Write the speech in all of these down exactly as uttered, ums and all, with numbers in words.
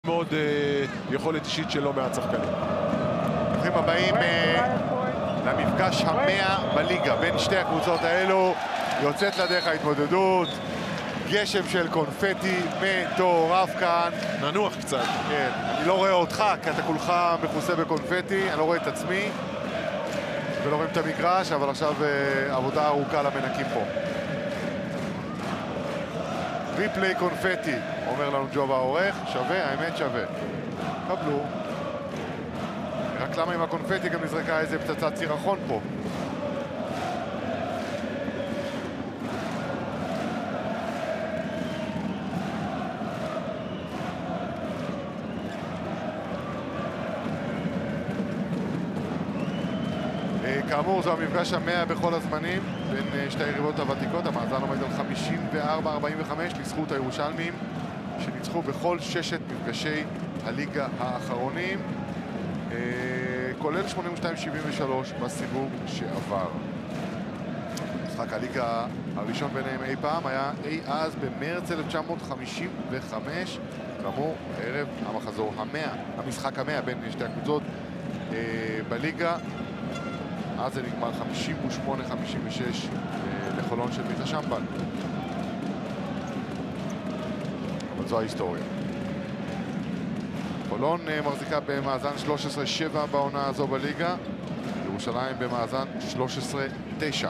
מאוד יכולת אישית של לא מעט שחקנים. ברוכים הבאים למפגש המאה בליגה בין שתי הקבוצות האלו. יוצאת לדרך ההתמודדות, גשם של קונפטי מטורף כאן. ננוח קצת. כן, אני לא רואה אותך כי אתה כולך מכוסה בקונפטי, אני לא רואה את עצמי ולא רואים את המגרש, אבל עכשיו עבודה ארוכה למנקים פה. ריפלי קונפטי, אומר לנו ג'וב העורך, שווה, האמת שווה. קבלו. רק למה עם הקונפטי גם נזרקה איזה פצצת סירחון פה. כאמור, זו המפגש המאה בכל הזמנים בין שתי היריבות הוותיקות. המאזן עומד על חמישים וארבע ארבעים וחמש לזכות הירושלמים שניצחו בכל ששת מפגשי הליגה האחרונים, כולל שמונים ושתיים שבעים ושלוש בסיבוב שעבר. משחק הליגה הראשון ביניהם אי פעם היה אי אז במרץ אלף תשע מאות חמישים וחמש, כאמור ערב המחזור המאה, המשחק המאה בין שתי הקבוצות בליגה. אז זה נגמר חמישים ושמונה חמישים ושש לחולון של מיכה שמבן. אבל זו ההיסטוריה. חולון מחזיקה במאזן שלוש עשרה שבע בעונה הזו בליגה, ירושלים במאזן שלוש עשרה תשע.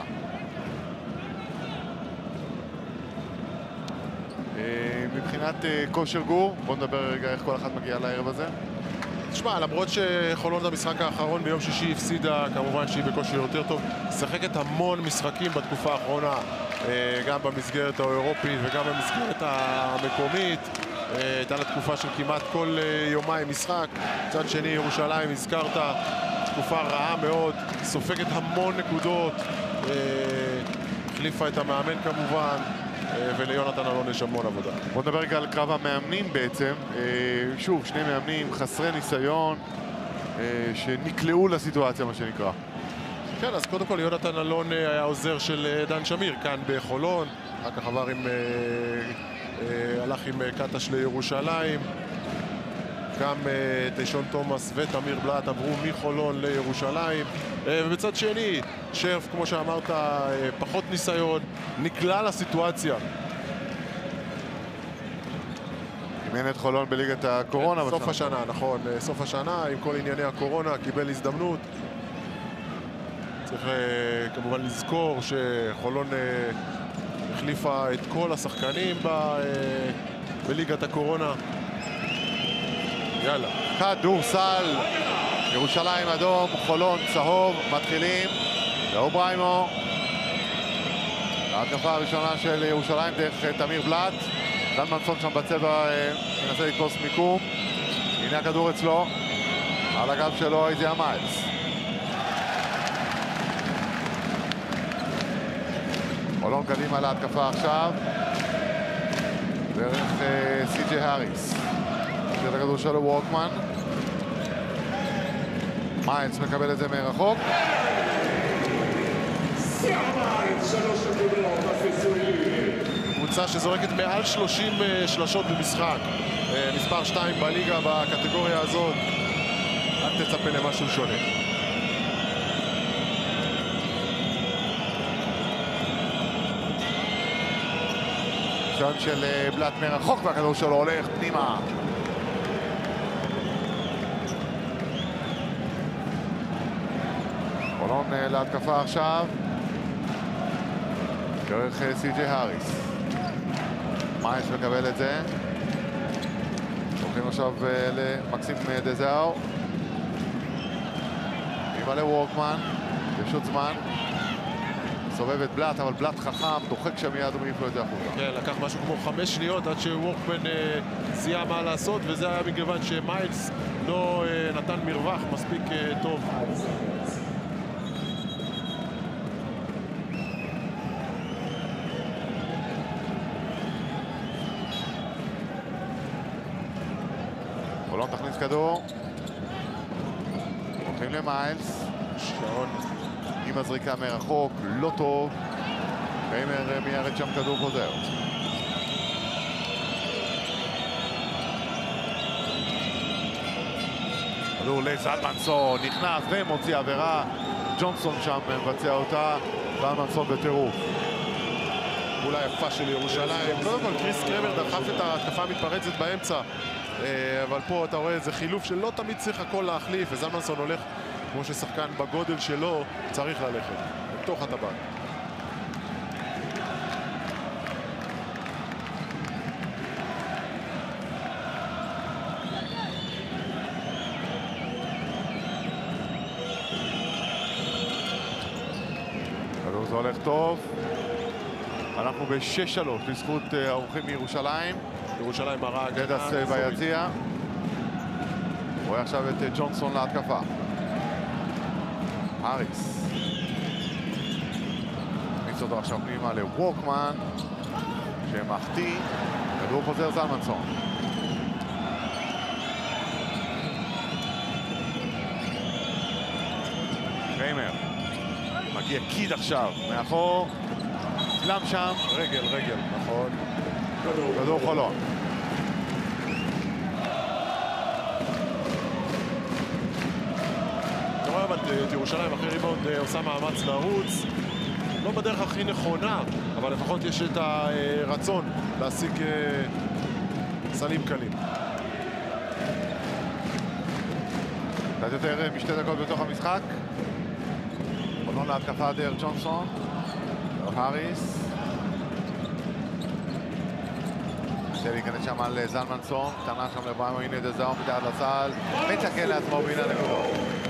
מבחינת כושר גור, בואו נדבר רגע איך כל אחד מגיע לערב הזה. תשמע, למרות שחולון במשחק האחרון ביום שישי הפסידה, כמובן שהיא בכושר יותר טוב, שחקת המון משחקים בתקופה האחרונה, גם במסגרת האירופית וגם במסגרת המקומית. הייתה לה תקופה של כמעט כל יומיים משחק. מצד שני, ירושלים, הזכרת, תקופה רעה מאוד, סופגת המון נקודות, החליפה את המאמן כמובן, וליונתן אלון יש המון עבודה. בוא נדבר רגע על קרב המאמנים בעצם. שוב, שני מאמנים חסרי ניסיון שנקלעו לסיטואציה, מה שנקרא. כן, אז קודם כל יונתן אלון היה עוזר של דן שמיר כאן בחולון, אחר כך עבר עם, הלך עם קטש לירושלים. גם תישון תומאס ותמיר בלט עברו מחולון לירושלים. ובצד שני, שרף, כמו שאמרת, פחות ניסיון, נקלע לסיטואציה. אימן את חולון בליגת הקורונה. סוף השנה, נכון, סוף השנה, עם כל ענייני הקורונה, קיבל הזדמנות. צריך כמובן לזכור שחולון החליפה את כל השחקנים בליגת הקורונה. יאללה. כדורסל, ירושלים אדום, חולון צהוב, מתחילים. לאו בריימו. ההתקפה הראשונה של ירושלים דרך תמיר בלט. דן מנסון שם בצבע מנסה לתפוס מיקום. הנה הכדור אצלו. על הגב שלו איזיה מיילס. חולון קדימה להתקפה עכשיו. דרך סי.ג'יי האריס. את הכדור שלו וורקמן. מיילס מקבל את זה מרחוק. קבוצה שזורקת מעל שלושים שלשות במשחק, מספר שתיים בליגה בקטגוריה הזאת. אל תצפה למשהו שונה. שעון של בלט מרחוק והכדור שלו הולך פנימה. חולון להתקפה עכשיו דרך סי.ג'יי האריס. מיילס מקבל את זה. הולכים עכשיו למקסים דזאו. אימא לוורקמן, פשוט זמן. סובב את בלט, אבל בלט חכם, דוחק שם מיד ומעיף לו את זה החוצה. כן, לקח משהו כמו חמש שניות עד שוורקמן זיהה מה לעשות, וזה היה מכיוון שמיילס לא נתן מרווח מספיק טוב. חולון תכניס כדור. הולכים למיילס. שעון. עם הזריקה מרחוק, לא טוב. קיימר מיירד שם כדור חוזר. כדור לזלמנסון, נכנס ומוציא עבירה. ג'ונסון שם מבצע אותה, זלמנסון בטירוף. פעולה יפה של ירושלים. קודם כל קריס קרמר דחף את ההתקפה המתפרצת באמצע, אבל פה אתה רואה איזה חילוף שלא תמיד צריך הכל להחליף, וזלמנסון הולך כמו ששחקן בגודל שלו צריך ללכת בתוך הטבעת. זה הולך טוב. אנחנו ב-שש שלוש לזכות האורחים מירושלים. ירושלים מראה דדס ביציע. רואה עכשיו את ג'ונסון להתקפה. האריס. מכניס אותו עכשיו פנימה לווקמן, שמחטיא. כדור חוזר זלמנסון. קריימר. מגיע קיד עכשיו, מאחור, צלם שם. רגל, רגל, נכון. כדור חולון. אתה רואה אבל את ירושלים אחרי ריבאונד עושה מאמץ לרוץ. לא בדרך הכי נכונה, אבל לפחות יש את הרצון להשיג סלים קלים. קצת יותר משתי דקות בתוך המשחק. חולון להתקפה דר ג'ונסון. האריס. רוצה להיכנס שם על זלמנסון. קטנה שם לבריימו, הנה דזאו מתחת לסל. מתקן לעצמו בין הנקודות.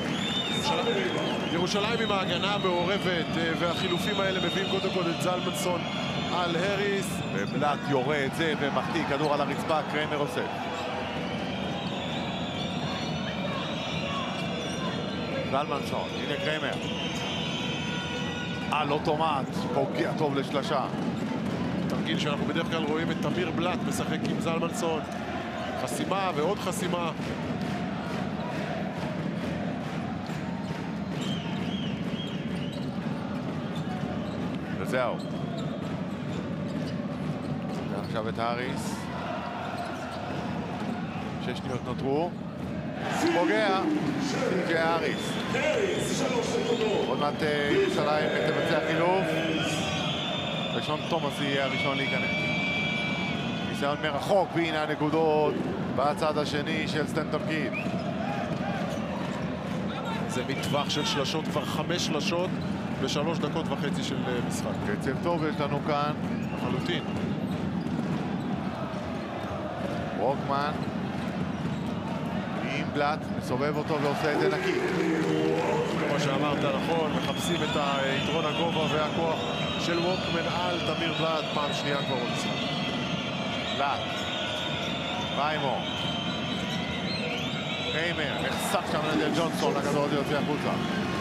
ירושלים עם ההגנה המעורבת, והחילופים האלה מביאים קודם כל את זלמנסון על האריס. ובלט יורה את זה ומחטיא כדור על הרצפה, קריימר עושה. זלמנסון, הנה קריימר. על אוטומט, פוגע טוב לשלשה. תרגיל שאנחנו בדרך כלל רואים את תמיר בלט משחק עם זלמנסון. חסימה ועוד חסימה. וזהו. עכשיו את האריס. שש שניות נותרו. פוגע. ג'י האריס. עוד מעט ירושלים תבצע חילוף. ראשון תומאס יהיה הראשון להיכנס. ניסיון מרחוק, והנה הנקודות בצד השני של סטנטון קיד. זה מטווח של שלשות, כבר חמש שלשות בשלוש דקות וחצי של משחק. קצב טוב יש לנו כאן. לחלוטין. ווקמן. עם בלט, מסובב אותו ועושה את זה נקי. כמו שאמרת נכון, מחפשים את היתרון הגובה והכוח של ווקמן על תמיר בלט, פעם שנייה כבר במשחק. בלט. בריימו. קריימר, נחסך שם על ידי ג'ונסון, הכדור הזה יוצא החוצה.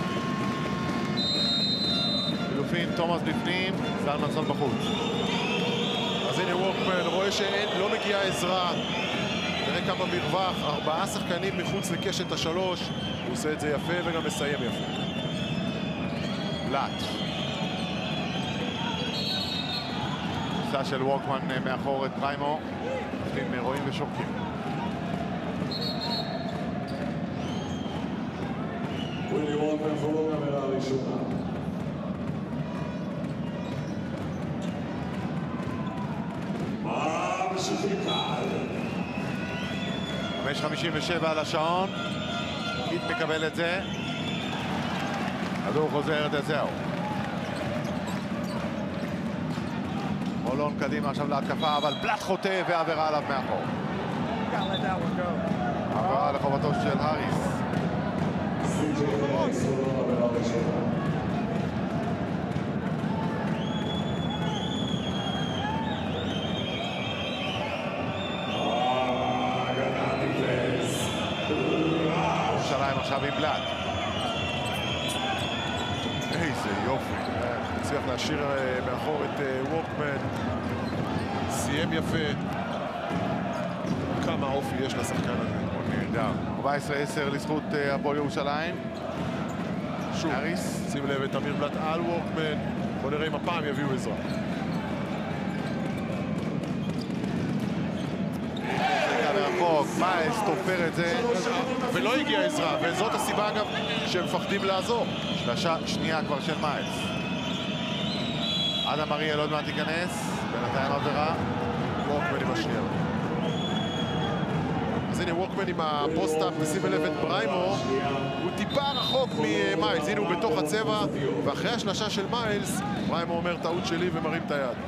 חילופין, תומאס בפנים, זלמנסון בחוץ. אז הנה ווקמן רואה שלא מגיעה עזרה. תראה כמה מרווח, ארבעה שחקנים מחוץ לקשת השלוש. הוא עושה את זה יפה וגם מסיים יפה. בלט. ניסה של ווקמן מאחור את בריימו. אתם רואים ושוקעים. ווילי ווקמן פורום המלה הראשונה. חמש חמישים ושבע על השעון. קיד מקבל את זה. כדור חוזר דזאו. חולון קדימה עכשיו להתקפה, אבל בלט חוטא ועבירה עליו מאחור. עבירה לחובתו של האריס. ירושלים עכשיו עם בלט. איזה יופי. הצליח להשאיר מאחור את ווקמן. סיים יפה. כמה אופי יש לשחקן הזה. נהדר. ארבע עשרה עשר לזכות הפועל ירושלים. שוב, האריס. שים לב את תמיר בלט על ווקמן. בוא נראה אם הפעם יביאו עזרה. רחוק, מיילס תופר את זה. ולא הגיעה עזרה, וזאת הסיבה אגב שהם מפחדים לעזור. שלושה שנייה כבר של מיילס. אדם אריאל עוד מעט ייכנס, בינתיים עבירה. וורקמן עם השנייה. אז הנה וורקמן עם הפוסט-אפ, ושים לב את בריימו, הוא טיפה רחוק ממיילס, הנה הוא בתוך הצבע, ואחרי השלשה של מיילס, בריימו אומר טעות שלי ומרים את היד.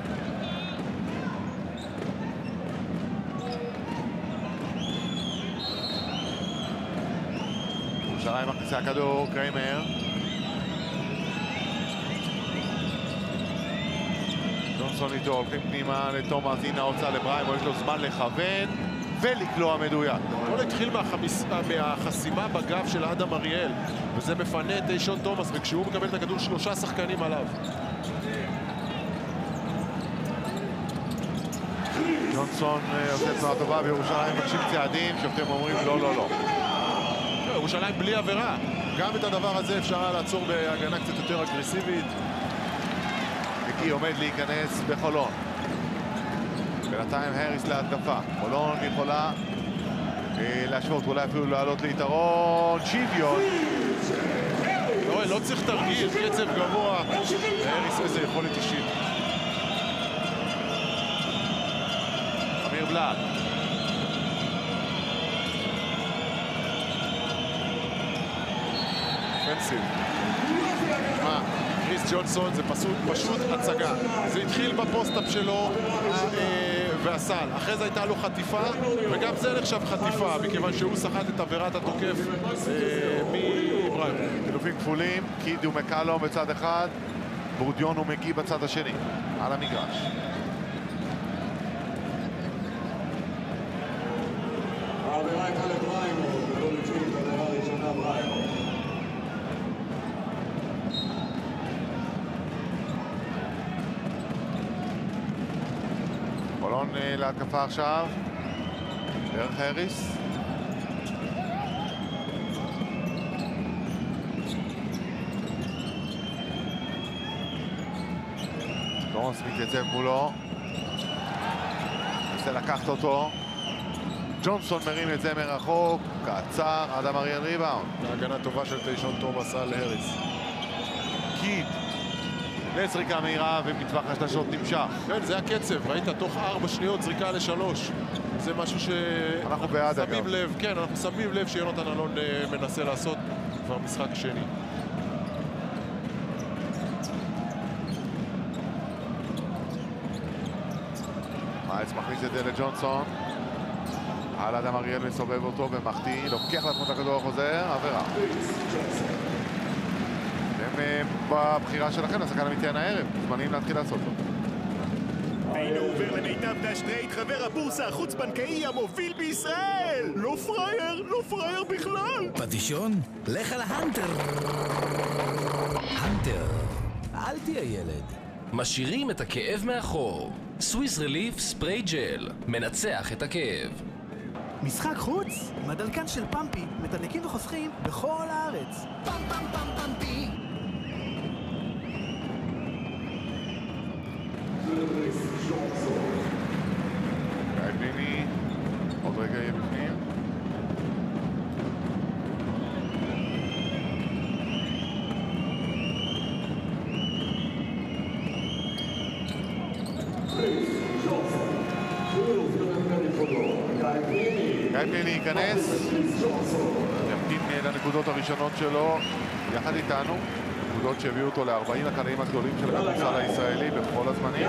ירושלים מכניסה הכדור, קריימר. ג'ונסון איתו, הולכים פנימה לתומאס, הנה ההוצאה לבריימו, יש לו זמן לכוון ולקלוע מדויק. הכל התחיל מהחמיס... מהחסימה בגב של אדם אריאל, וזה מפנה את טיישון תומאס, וכשהוא מקבל את הכדור שלושה שחקנים עליו. ג'ונסון עושה תנועה טובה בירושלים, מבקשים צעדים, שופטים אומרים לא, לא, לא. ירושלים בלי עבירה. גם את הדבר הזה אפשר היה לעצור בהגנה קצת יותר אגרסיבית. מקי עומד להיכנס בחולון. בינתיים הריס להתקפה. חולון יכולה אה, להשוות, אולי אפילו לעלות ליתרון. שוויון. לא, לא צריך תרגיל, קצב גבוה. הריס איזה יכולת אישית. אמיר בלאט. פנסיב. מה? קריס ג'ונסון זה פשוט, פשוט הצגה. זה התחיל בפוסט-אפ שלו אה, והסל. אחרי זה הייתה לו חטיפה, וגם זה נחשב חטיפה, מכיוון שהוא סחט את עבירת התוקף אה, מבריימו. חילופים כפולים, קיד ומקלום בצד אחד, בורדיון ומגי בצד השני, על המגרש. העבירה הייתה לבריימו, ולא לצ'יפ, הדבר הראשונה בריימו. חולון להתקפה עכשיו, דרך הריס. תומאס מתייצב מולו, מנסה לקחת אותו. ג'ונסון מרים את זה מרחוק, קצר, אדם אריאל ריבאונד. ההגנה טובה של טיישון תומאס על הריס. קיד לזריקה מהירה ומטווח השלשות נמשך. כן, זה הקצב, ראית, תוך ארבע שניות זריקה לשלוש. זה משהו ש... אנחנו בעד אגב. שמים לב, כן, אנחנו שמים לב שיונתן אלון מנסה לעשות כבר משחק שני. מיילס מכניס את זה לג'ונסון. על אדם אריאל מסובב אותו ומחטיא, לוקח לעצמו את הכדור החוזר, עבירה. הם בבחירה שלכם, השחקן המתיין הערב, זמנים להתחיל לעשות לו. והנה עובר למיטב דשטרייט, חבר הבורסה החוץ-בנקאי המוביל בישראל! לא פרייר, לא פרייר בכלל! פטישון? לך על ההנטר! הנטר, אל תהיה ילד. משאירים את הכאב מאחור. סוויס רליף ספרי ג'ל, מנצח את הכאב. משחק חוץ? עם הדלקן של פמפי, מתדלקים וחוסכים בכל הארץ. פם פם פם פמפי! גיא פניני, עוד רגע יהיה בפנים. גיא פניני ייכנס, ימתין לנקודות הראשונות שלו יחד איתנו, נקודות שהביאו אותו ל-ארבעים הקלעים הגדולים של הכדורסל הישראלי בכל הזמנים.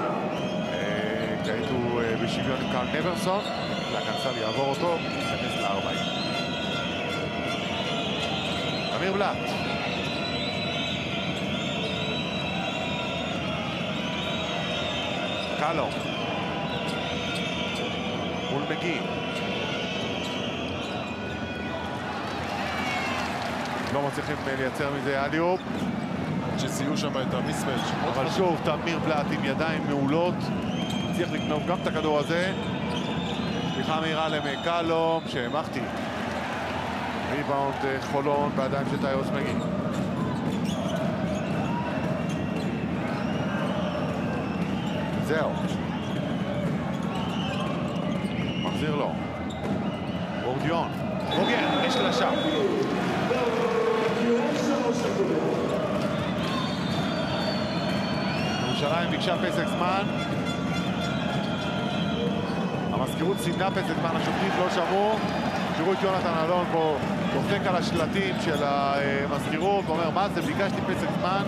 כעת הוא בשוויון עם קרל נברסון, והכנסל יעבור אותו, ייכנס ל-ארבעים. אמיר בלאט. קלו. מול מגי. לא מצליחים לייצר מזה אליופ. שסייעו שם את המיסמץ'. אבל שוב, תמיר בלאט עם ידיים מעולות. צריך לגנוב גם את הכדור הזה. סליחה מהירה למקלום, שמחתי. ריבאונד חולון בידיים של טיוס מגי. זהו. מחזיר לו. בורדיון. בוגר, יש לשם. ירושלים ביקשה פסק זמן. המזכירות סימנה פסק זמן, השופטים לא שמעו. תראו את יונתן אלון פה דופק על השלטים של המזכירות ואומר, מה זה? ביקשתי פסק זמן.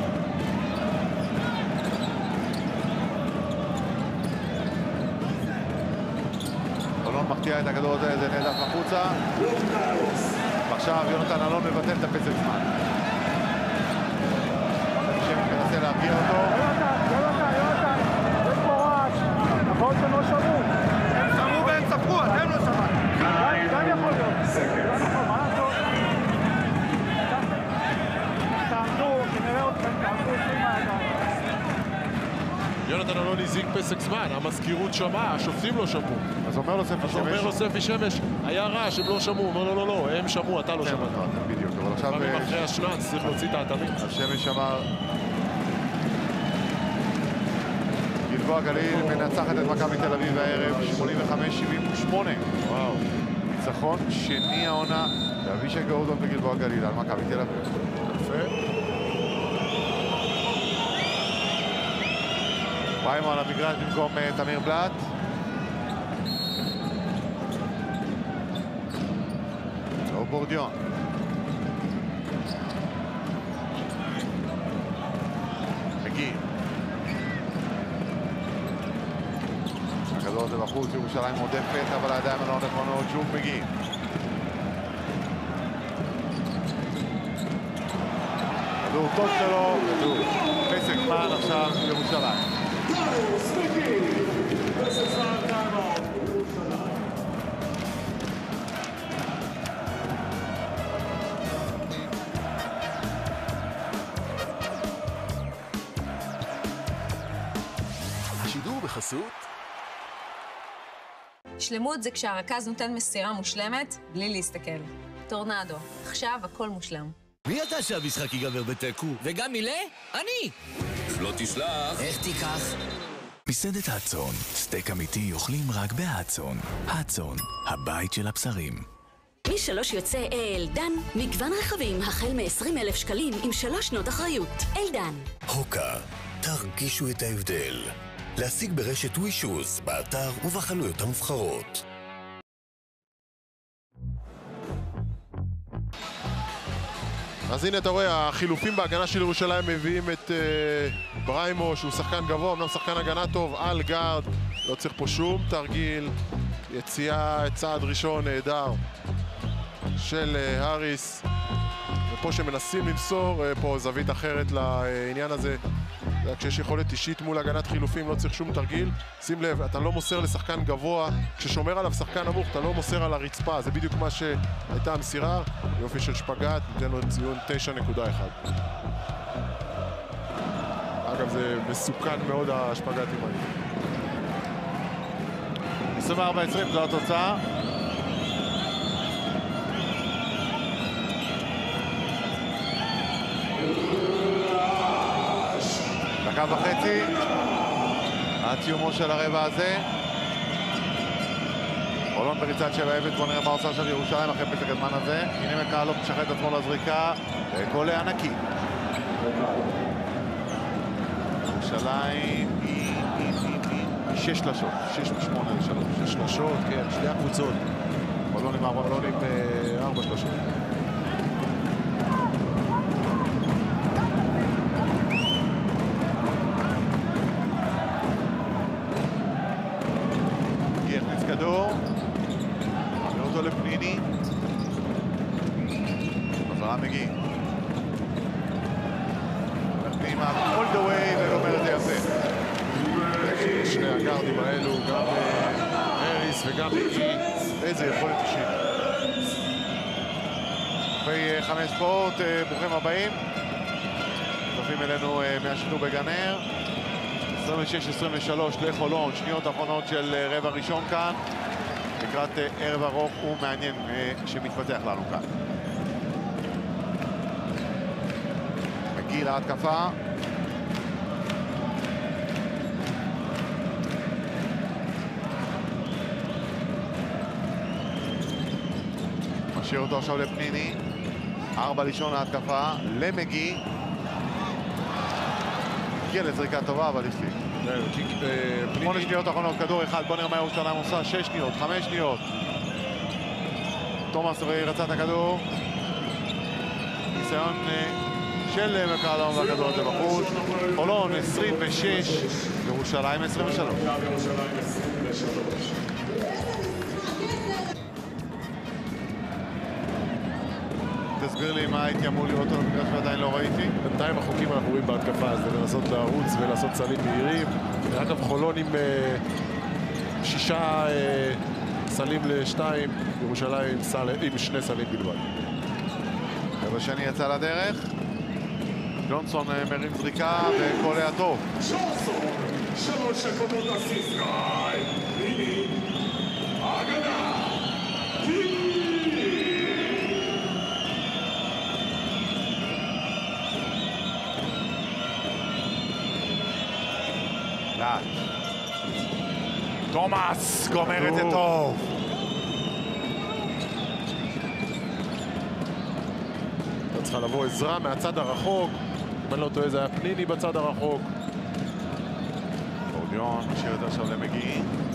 אלון מחטיע את הכדור הזה, זה נהדף החוצה. ועכשיו יונתן אלון מבטל את הפסק זמן. שמש מנסה להרגיע אותו. יונתן, יונתן, יונתן, יש פה רעש. נכון שהם לא שמעו. הם שמעו והם ספרו, אתם לא שמעתם. גם יכול להיות. גם יכול, מה לעשות? תעמדו, נראה אתכם, תעמדו, עושים מהידיים. יונתן אלון הזיק פסק זמן, המזכירות שמעה, השופטים לא שמעו. אז אומר לו ספי שמש. אז אומר לו ספי שמש, היה רעש, הם לא שמעו. אומר לו, לא, לא, הם שמעו, אתה לא שמעת. בדיוק, אבל עכשיו... פעמים אחרי השנץ צריך להוציא את האטמים. השמש אמר... גלבוע גליל מנצחת את מכבי תל אביב הערב, שמונים וחמש שבעים ושמונה. וואו. ניצחון שני העונה לאבישי גורדון בגלבוע גליל על מכבי תל אביב. יפה. פריימו על המגרש במקום תמיר בלאט. לא בורדיון. מגיע. הכדור הזה בחוץ, ירושלים מודפת, אבל הידיים לא נכונות, שוב מגיע. כדור טוב שלו, כדור. פסק זמן עכשיו ירושלים. השידור בחסות שלמות זה כשהרכז נותן מסירה מושלמת בלי להסתכל. טורנדו, עכשיו הכל מושלם. מי אתה שהמשחק ייגמר בתיקו? וגם מילה? אני! לא תשלח. איך תיקח? מסעדת הצאן, סטייק אמיתי אוכלים רק בהצאן. הצאן, הבית של הבשרים. משלוש יוצא אלדן, מגוון רכבים החל מ-עשרים אלף שקלים עם שלוש שנות אחריות. אלדן. הוקה, תרגישו את ההבדל. להשיג ברשת ווישוס, באתר ובחנויות המובחרות. אז הנה אתה רואה, החילופים בהגנה של ירושלים מביאים את uh, בריימו, שהוא שחקן גבוה, אמנם שחקן הגנה טוב, על גארד, לא צריך פה שום תרגיל, יציאה, צעד ראשון נהדר של uh, הריס, ופה שמנסים למסור, uh, פה זווית אחרת לעניין הזה, כשיש יכולת אישית מול הגנת חילופים לא צריך שום תרגיל. שים לב, אתה לא מוסר לשחקן גבוה, כששומר עליו שחקן נמוך אתה לא מוסר על הרצפה, זה בדיוק מה שהייתה המסירה. יופי של שפגט, ניתן לו ציון תשע נקודה אחת. אגב, זה מסוכן מאוד השפגטים האלה. עשרים וארבע עשרים זו התוצאה. דקה וחצי עד סיומו של הרבע הזה. חולון בריצת שבע אפס, בוא נראה מה עושה עכשיו ירושלים אחרי פסק הזמן הזה. הנה מקהלות משחרר את עצמו לזריקה, וקולה ענקי. ירושלים היא שש שלשות, שש משמונה לשלוש. שש שלשות, כן, שתי הקבוצות. חולון עם ארבע חולון עם ארבע שלשות. כדור, מעביר אותו לפניני, חזרה מגיע. פנימה, all the way, ולומר את זה יפה. שני הגארדים האלו, גם הריס וגם מיקי, איזה יכולת אישית. אחרי חמש ספורט, ברוכים הבאים. צופים אלינו מהשידור בגנר. עשרים ושש עשרים ושלוש לחולון, שניות אחרונות של רבע ראשון כאן, לקראת ערב ארוך ומעניין שמתפתח לנו כאן. מגיע להתקפה. משאיר אותו עכשיו לפניני. ארבע לישון להתקפה, למגי. הגיע לזריקה טובה, אבל הפסיק. שמונה שניות אחרונות, כדור אחד, בוא נראה מה ירושלים עושה, שש שניות, חמש שניות. תומאס רצה את הכדור. ניסיון של מקלום והכדור הזה בחוץ. חולון עשרים ושש, ירושלים עשרים ושלוש. תסביר לי מה הייתי אמור לראות אותו במגרש ועדיין לא ראיתי. בינתיים החוקים אנחנו רואים בהתקפה, אז זה לנסות לערוץ ולעשות סלים מהירים. אגב, חולון עם אה, שישה אה, סלים לשתיים, ירושלים עם, סל, עם שני סלים בלבד. רבע שני יצא לדרך. ג'ונסון מרים זריקה וכל היה טוב. שלוש נקודות אסיסט גיא. פניני. הגנה. לאט. תומאס גומר את זה טוב. צריכה לבוא עזרה מהצד הרחוק. אם אני לא טועה, זה היה פניני בצד הרחוק. אורדיון משאיר את זה עכשיו למגי.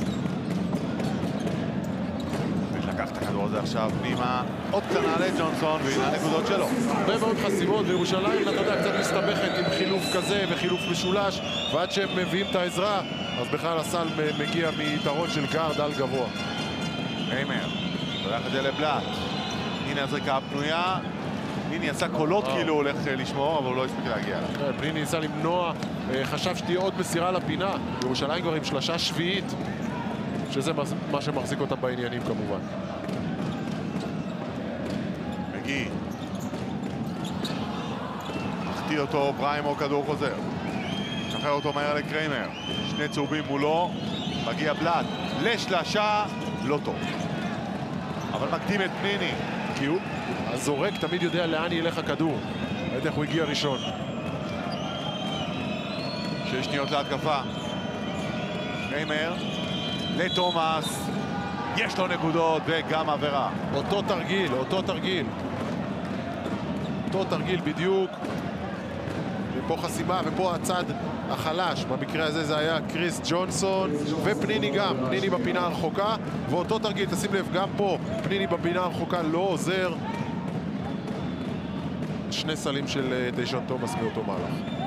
לקח את הכדור הזה עכשיו פנימה. עוד קטנה לג'ונסון, והנה הנקודות שלו. הרבה מאוד חסימות, וירושלים, אתה יודע, קצת מסתבכת עם חילוף כזה וחילוף משולש, ועד שהם מביאים את העזרה, אז בכלל הסל מגיע מיתרון של גארד על גבוה. היימר, הולך את זה לבלאט. הנה הזריקה הפנויה. פניני עשה קולות כאילו הוא הולך לשמור, אבל הוא לא הספיק להגיע לה. פניני ניסה למנוע, חשב שתהיה עוד מסירה לפינה. ירושלים כבר עם שלושה שביעית, שזה מה שמחזיק אותם בעניינים כמובן. מגי. מחטיא אותו בריימו, כדור חוזר. שחרר אותו מהר לקריימר. שני צהובים מולו. מגיע בלאט. לשלשה, לא טוב. אבל מקדים את פניני. כי הוא, הזורק תמיד יודע לאן ילך הכדור. ראית איך הוא הגיע ראשון. שש שניות להתקפה. קריימר. לתומאס. יש לו נקודות וגם עבירה. אותו תרגיל, אותו תרגיל. אותו תרגיל בדיוק. ופה חסימה, ופה הצד החלש. במקרה הזה זה היה קריס ג'ונסון, ופניני גם. פניני בפינה הרחוקה, ואותו תרגיל, תשים לב, גם פה פניני בפינה הרחוקה לא עוזר. שני סלים של דיישון תומאס מאותו מהלך.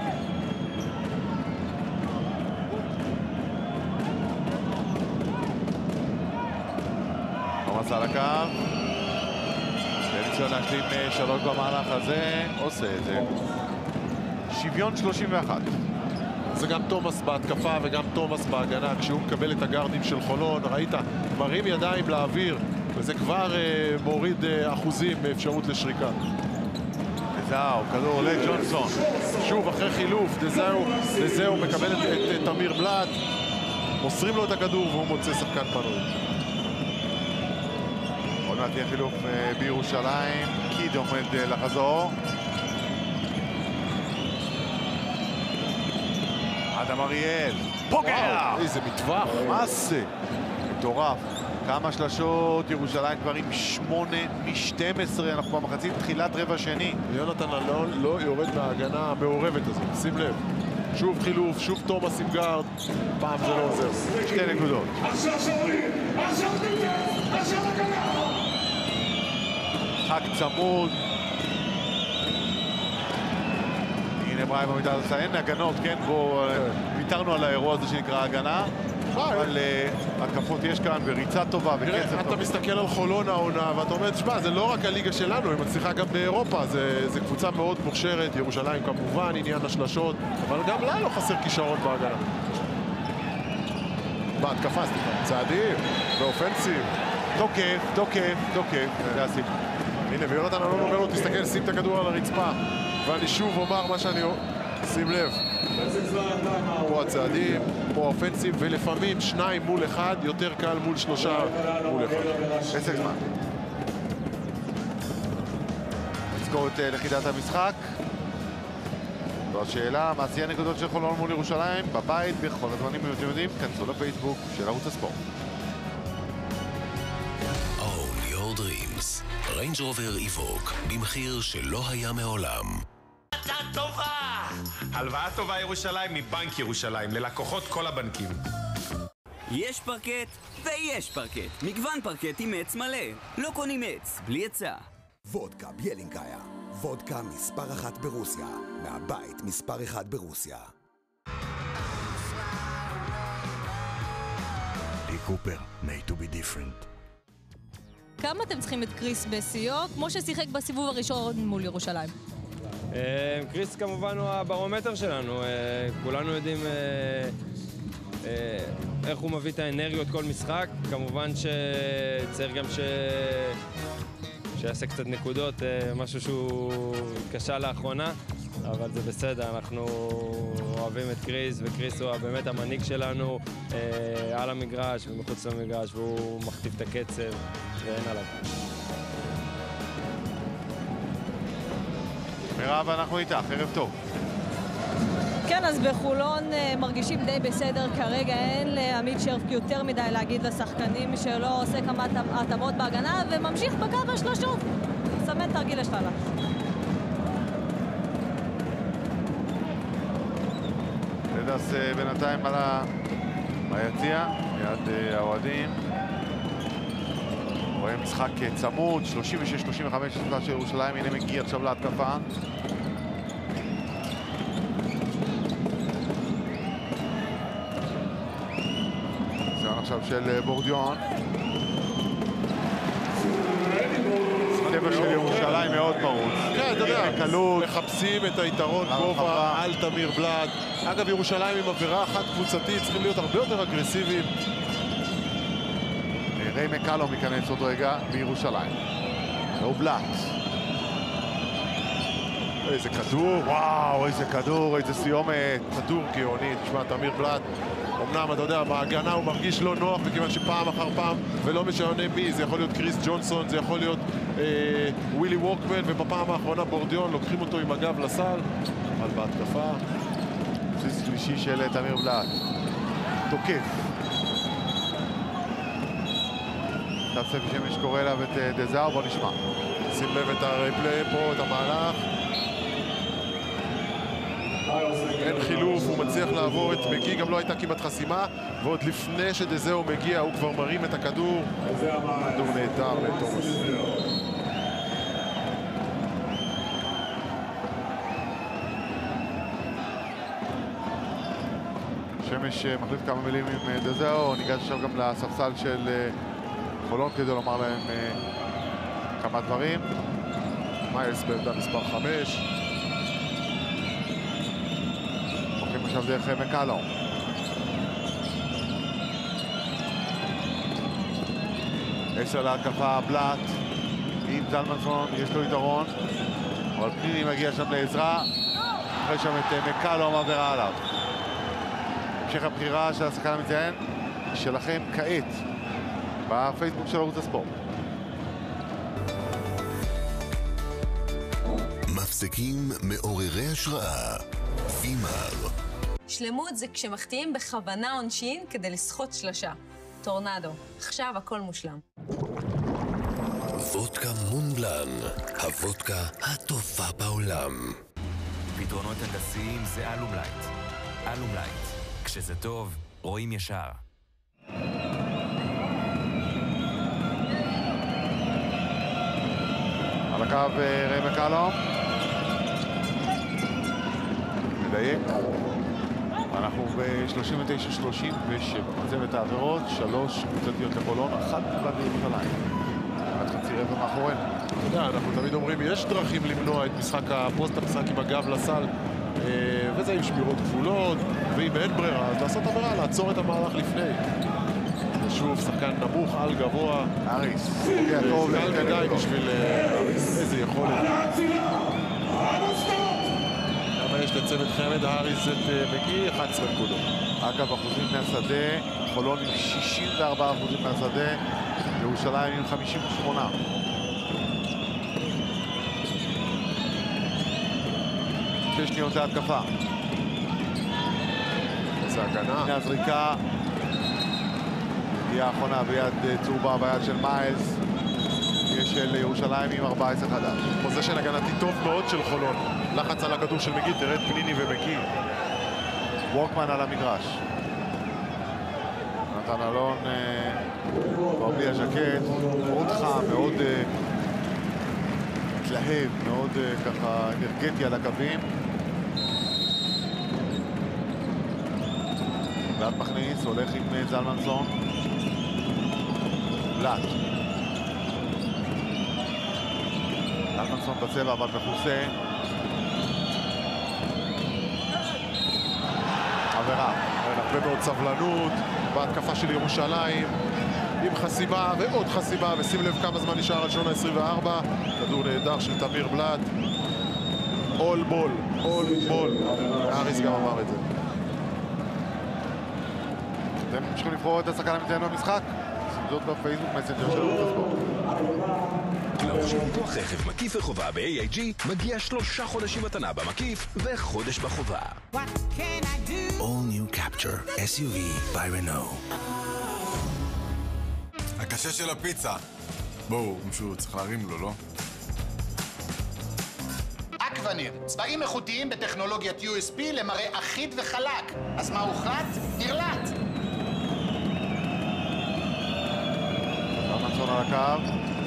תומאס על הקו. בניסיון להשלים שלוש במהלך הזה, עושה את זה. שוויון שלושים ואחת. זה גם תומאס בהתקפה וגם תומאס בהגנה. כשהוא מקבל את הגארדים של חולון, ראית, מרים ידיים לאוויר, וזה כבר אה, מוריד אה, אחוזים באפשרות לשריקה. דזאו, כדור לג'ונסון. שוב, אחרי חילוף, דזאו, דזאו מקבל את, את, את אמיר בלאט, מוסרים לו את הכדור והוא מוצא שחקן פנוי. עוד מעט תהיה חילוף אה, בירושלים, קיד עומד אה, לחזור. אדם אריאל, פוגע! איזה מטווח. מה זה? מטורף. כמה שלשות, ירושלים כבר עם שמונה משתים עשרה, אנחנו במחצית תחילת רבע שני. יונתן אלון לא יורד מההגנה המעורבת הזאת, שים לב. שוב חילוף, שוב תומאס עם גארד, פעם זה לא עוזר. שתי נקודות. עכשיו שוברים, עכשיו תלתף, עכשיו הגנה! חק צמוד. הנה בריימו מתחת לסל, אין הגנות, כן, בואו ויתרנו על האירוע הזה שנקרא הגנה. אבל הקפות יש כאן, וריצה טובה, וקצב טוב. אתה מסתכל על חולון העונה, ואתה אומר, תשמע, זה לא רק הליגה שלנו, היא מצליחה גם באירופה, זה קבוצה מאוד מוכשרת, ירושלים כמובן, עניין השלשות, אבל גם לה לא חסר כישרון בהגנה. בהתקפה, סליחה, צעדים, באופנסיב. תוקף, תוקף, תוקף, זה הסיפ. הנה, ויונתן אלון אומר לו, תסתכל, שים את הכדור על הרצפה, ואני שוב אומר מה שאני... שים לב. פה הצעדים, פה האופנסיב, ולפעמים שניים מול אחד, יותר קל מול שלושה מול אחד. עסק זמן. נזכור את לכידת המשחק. זו השאלה, מה עשייה נקודות של חולון מול ירושלים? בבית, בכל הזמנים, אם אתם יודעים, כנסו לפייסבוק של ערוץ הספורט. All your dreams. וויליאמס, ריינג' רובר איבוק, במחיר שלא היה מעולם. הלוואה טובה! הלוואה טובה ירושלים מבנק ירושלים, ללקוחות כל הבנקים. יש פרקט ויש פרקט. מגוון פרקט עם עץ מלא. לא קונים עץ, בלי עצה. וודקה ביאלינקאיה. וודקה מספר אחת ברוסיה. מהבית מספר אחד ברוסיה. לי קופר, made to be different. כמה אתם צריכים את קריס בסיו, כמו ששיחק בסיבוב הראשון מול ירושלים? קריס כמובן הוא הברומטר שלנו. כולנו יודעים איך הוא מביא את האנרגיות כל משחק. כמובן שצריך גם ש... שיעשה קצת נקודות, משהו שהוא התקשה לאחרונה, אבל זה בסדר, אנחנו אוהבים את קריס, וקריס הוא באמת המנהיג שלנו על המגרש ומחוץ למגרש, והוא מכתיב את הקצב ואין עליו. מירב, אנחנו איתך, ערב טוב. כן, אז בחולון מרגישים די בסדר כרגע, אין לעמית שרפקי יותר מדי להגיד לשחקנים שלא עושה כמה התאמות בהגנה וממשיך בקו השלושות. סמן תרגיל השללה. לדס בינתיים על היציע, מיד האוהדים. רואים משחק צמוד, שלושים ושש שלושים וחמש של ירושלים, הנה מגיע עכשיו להתקפה. עכשיו של בורדיון. טבע של ירושלים מאוד פרוץ. כן, אתה יודע, מחפשים את היתרון גובה על תמיר בלאט. אגב, ירושלים עם עבירה אחת קבוצתית, צריכים להיות הרבה יותר אגרסיביים. ריי מקלום ייכנס עוד רגע בירושלים. לא בלאט. איזה כדור, וואו, איזה כדור, איזה סיומת. כדור גאוני, תשמע, תמיר בלאט. אמנם, אתה יודע, בהגנה הוא מרגיש לא נוח, מכיוון שפעם אחר פעם, ולא משנה מי, זה יכול להיות קריס ג'ונסון, זה יכול להיות אה, ווילי וורקמן, ובפעם האחרונה בורדיון, לוקחים אותו עם הגב לסל, אבל בהתקפה. בסיס שלישי של תמיר בלאט. תוקף. עכשיו ספי שמש קורא אליו את דזאר, בוא נשמע. שים לב את הרפלי פה, את המהלך. אין חילוף, הוא מצליח לעבור את מגי, גם לא הייתה כמעט חסימה, ועוד לפני שדזאו מגיע הוא כבר מרים את הכדור. כדור נהדר לתומאס. שמש מחליף כמה מילים עם דזאו, ניגש עכשיו גם לספסל של חולון כדי לומר להם כמה דברים. מיילס בעמדה מספר חמש. עכשיו דרך מקלום. עשר להתקפה, בלאט עם זלמנסון, יש לו יתרון, אבל פניני מגיע שם לעזרה, אחרי שם את מקלום עבירה עליו. המשך הבחירה של השחקן המציין שלכם כעת בפייסבוק של ערוץ הספורט. מפסקים מעוררי השראה, פימר. שלמות זה כשמחטיאים בכוונה עונשין כדי לסחוט שלושה. טורנדו, עכשיו הכל מושלם. וודקה מונבלן, הוודקה הטובה בעולם. פתרונות הנדסיים זה אלומלייט. אלומלייט, כשזה טוב, רואים ישר. על הקו ריי מקלום. מדייק. אנחנו ב-שלושים ותשע שלושים ושבע. מצבת העבירות, שלוש קבוצתיות לחולון, אחת נקודה בירושלים. עד חצי רבע מאחורינו. אתה יודע, אנחנו תמיד אומרים, יש דרכים למנוע את משחק הפוסט, המשחק עם הגב לסל, וזה עם שמירות גבולות, ואם אין ברירה, אז לעשות עבירה, לעצור את המהלך לפני. שוב, שחקן נמוך, על גבוה. אריס, פוגע טוב. קל מדי בשביל איזה יכולת. יש לצוות חמד, האריס את מגי, אחת עשרה נקודות. אגב, אחוזים מהשדה, חולון עם שישים וארבעה אחוזים מהשדה, ירושלים עם חמישים ושמונה. שש שניות להתקפה. איזה הגנה. הנה הזריקה. הגיעה האחרונה ביד צהובה ביד של מיילס. של ירושלים עם ארבע עשרה חדש. פוזיישן הגנתי טוב מאוד של חולון. לחץ על הכדור של מגיל, תרד פניני ומקיא. וורקמן על המגרש. נתן אלון כבר בלי הז'קט, מאוד חם, מאוד מתלהב, מאוד ככה אנרגטי על הקווים. בלט מכניס, הולך עם זלמנסון. בלט. זלמנסון בצבע אבל מכוסה. עבירה. הרבה מאוד סבלנות בהתקפה של ירושלים עם חסימה ועוד חסימה, ושים לב כמה זמן נשאר על שעון ה-עשרים וארבע. כדור נהדר של תמיר בלט. אול בול, אול בול. האריס גם אמר את זה. אתם ממשיכים לבחור את השחקן המתאם במשחק? זאת בפייסבוק מסנג'ר של ערוץ הספורט. לרוכש ביטוח רכב מקיף וחובה ב-איי איי ג'י מגיע שלושה חודשים מתנה במקיף וחודש בחובה. All New Capture אס יו וי by Renault. הקשה של הפיצה. בואו, מישהו צריך להרים לו, לא? אקווניר, צבעים איכותיים בטכנולוגיית יו אס בי למראה אחיד וחלק. אז מה הוחלט? נרלט. זלמנסון על הקו.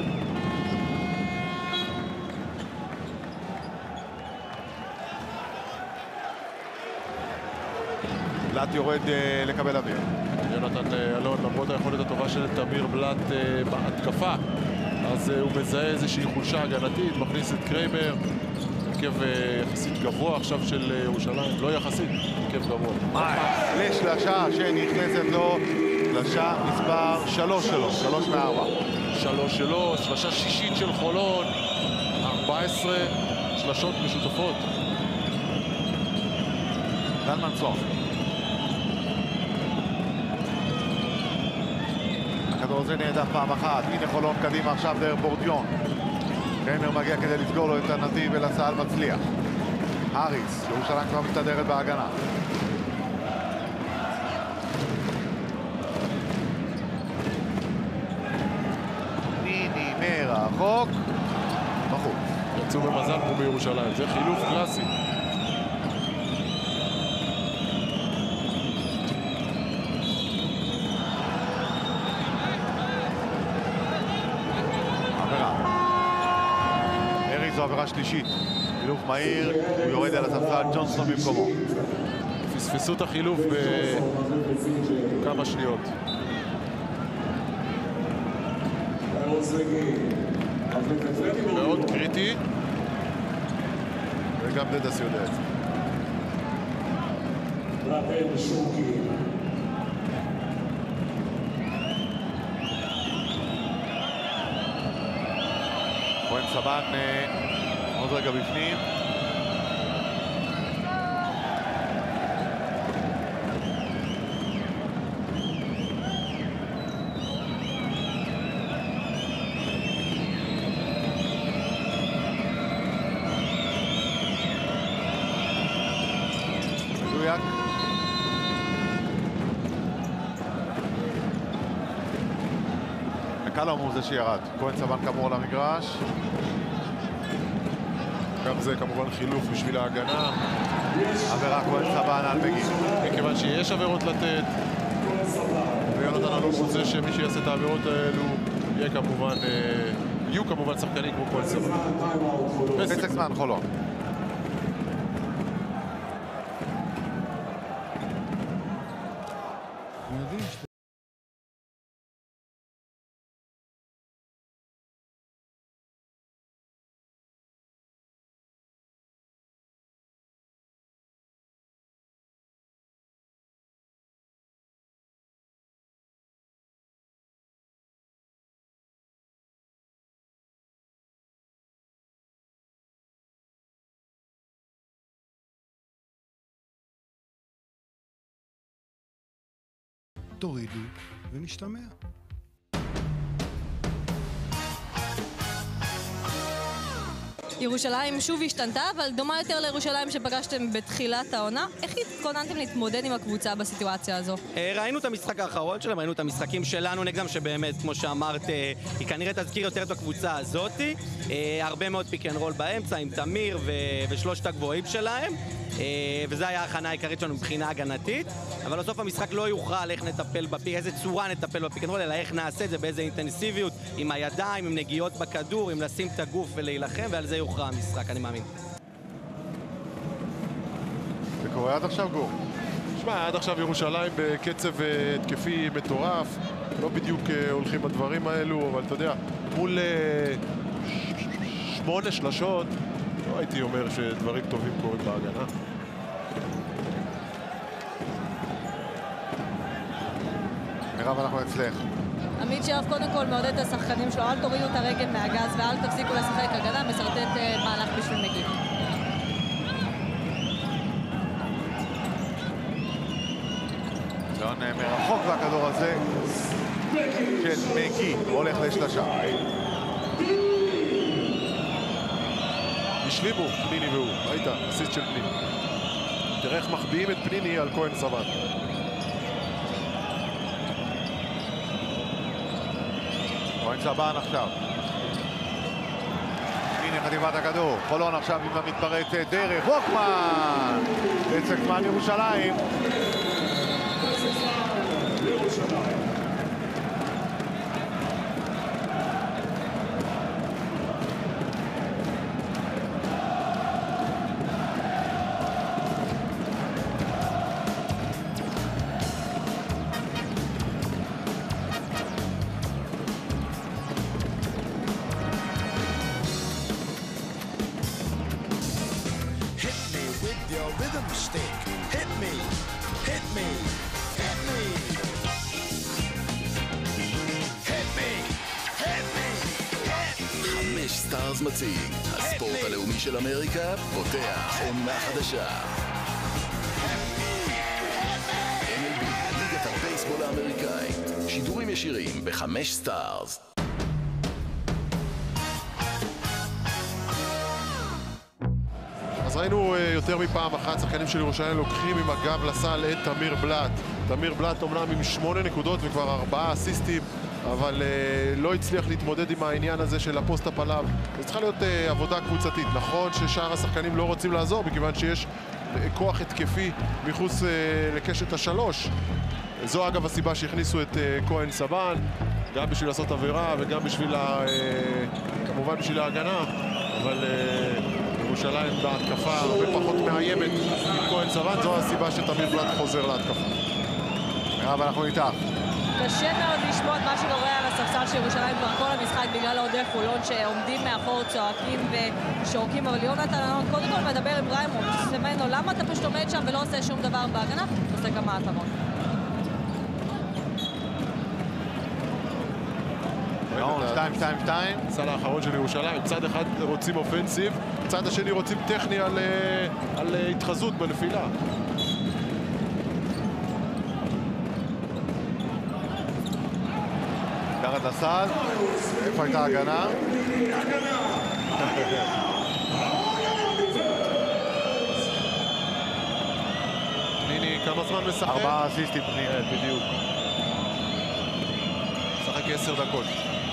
בלט יורד uh, לקבל אוויר. יונתן אלון, למרות היכולת הטובה של תמיר בלט uh, בהתקפה, אז uh, הוא מזהה איזושהי חולשה הגנתית, מכניס את קריימר, הרכב uh, יחסית גבוה עכשיו של uh, ירושלים, לא יחסית, הרכב גבוה. לשלשה שנכנסת לו, שלשה מספר שלוש שלו, שלוש מארבע. שלוש שלו, שלשה שישית של חולון, ארבע עשרה שלשות משותפות. זלמנסון. הכדור הזה נהדף פעם אחת, הנה חולון קדימה עכשיו דרך בורדיון. קריימר מגיע כדי לסגור לו את הנתיב ולסל מצליח. האריס, ירושלים כבר מסתדרת בהגנה. ניני מרחוק, בחוץ. יצאו במזל פה בירושלים, זה חילוף קלאסי. זו עבירה שלישית, חילוף מהיר, הוא יורד על הספסל, ג'ונסון במקומו. פספסו את החילוף בכמה שניות. מאוד קריטי, וגם דדס יודע את זה. כהן סבן עוד רגע בפנים. דויאק. קלום הוא זה שירד. כהן סבן כאמור למגרש. גם זה כמובן חילוף בשביל ההגנה. עבירה כהן סבן על מגיל. מכיוון שיש עבירות לתת, ויונתן אלון רוצה שמי שיעשה את העבירות האלו יהיה כמובן, יהיו כמובן שחקנים כמו כהן סבן. פסק זמן חולון. תורידו ונשתמע. ירושלים שוב השתנתה, אבל דומה יותר לירושלים שפגשתם בתחילת העונה. איך התכוננתם להתמודד עם הקבוצה בסיטואציה הזו? ראינו את המשחק האחרון שלהם, ראינו את המשחקים שלנו נגדם, שבאמת, כמו שאמרת, היא כנראה תזכיר יותר את הקבוצה הזאת. הרבה מאוד פיק אנד רול באמצע עם תמיר ושלושת הגבוהים שלהם. וזה היה ההכנה העיקרית שלנו מבחינה הגנתית, אבל בסוף המשחק לא יוכרע על איך נטפל בפיק, איזה צורה נטפל בפיק אנד רול, אלא איך נעשה את זה, באיזה אינטנסיביות, עם הידיים, עם נגיעות בכדור, עם לשים את הגוף ולהילחם, ועל זה יוכרע המשחק, אני מאמין. זה קורה עד עכשיו, גור? שמע, עד עכשיו ירושלים בקצב התקפי מטורף, לא בדיוק הולכים הדברים האלו, אבל אתה יודע, מול שמונה שלשות, לא הייתי אומר שדברים טובים קורים בהגנה. מירב, אנחנו אצלך. עמית שרף קודם כל מעודד את השחקנים שלו, אל תורידו את הרגל מהגז ואל תפסיקו לשחק הגנה, מסרטט מהלך בשביל מגי. שעון מרחוק והכדור הזה של מגי הולך לשלושה. השלימו, פניני והוא, ראית, אסיסט של פניני. תראה איך מחביאים את פניני על כהן סבן. כהן סבן עכשיו. הנה חטיבת הכדור, חולון עכשיו עם המתפרצת דרך, ווקמן! לצקמן ירושלים. סטארס מציג, הספורט הלאומי של אמריקה פותח עונה חדשה. אם אל בי, ליגת הבייסבול האמריקאית, שידורים ישירים בחמש סטארס. אז ראינו יותר מפעם אחת שחקנים של ירושלים לוקחים עם הגב לסל את תמיר בלאט. תמיר בלאט אומנם עם שמונה נקודות וכבר ארבעה אסיסטים, אבל uh, לא הצליח להתמודד עם העניין הזה של הפוסט הפלאב. זה צריכה להיות uh, עבודה קבוצתית. נכון ששאר השחקנים לא רוצים לעזור, מכיוון שיש uh, כוח התקפי מחוץ uh, לקשת השלוש. זו אגב הסיבה שהכניסו את uh, כהן סבן, גם בשביל לעשות עבירה וגם בשביל, ה, uh, כמובן בשביל ההגנה, אבל uh, ירושלים בהתקפה הרבה פחות מאיימת עם כהן סבן, זו הסיבה שתמיר בלאט חוזר להתקפה. אבל אנחנו איתך. קשה מאוד לשמוע את מה שקורה על הספסל של ירושלים כבר כל המשחק בגלל אוהדי חולון שעומדים מאחור, צועקים ושורקים, אבל יונתן אלון קודם כל מדבר עם ריימונד, שמנו למה אתה פשוט עומד שם ולא עושה שום דבר בהגנה? עושה כמה התאמות. שתיים שתיים שתיים. הסל האחרון של ירושלים, צד אחד רוצים אופנסיב, צד השני רוצים טכני על, על התחזות בנפילה. מתחת לסל, איפה הייתה הגנה? פניני, כמה זמן משחק? ארבעה אסיסטים פניני. בדיוק. משחק עשר דקות.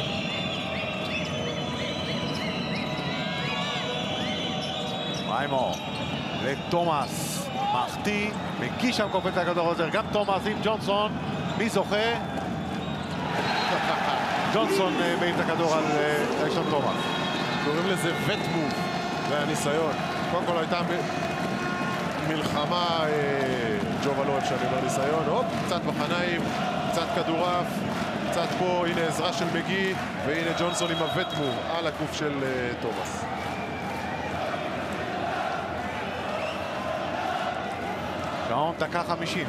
ריימו לתומאס, מחטיא, מגיש שם קופץ הכדור עוזר, גם תומאס עם ג'ונסון, מי זוכה? ג'ונסון מעיף את הכדור על ראשון תומאס. קוראים לזה וט מוב, זה הניסיון. קודם כל הייתה מלחמה, ג'ובה לא אפשר לדבר ניסיון, הופ, קצת בחניים, קצת כדורף, קצת פה, הנה עזרה של מגי, והנה ג'ונסון עם הוט מוב על הגוף של תומאס. שעון דקה חמישים.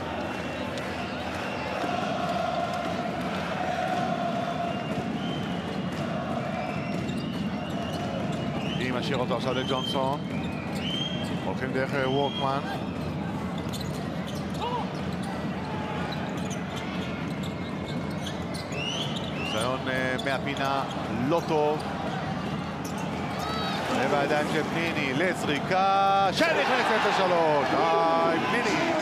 מגי משאיר אותו עכשיו לג'ונסון. הולכים דרך ווקמן. ניסיון מהפינה לא טוב. בידיים של פניני לזריקה שנכנסת לשלוש. היי, פניני.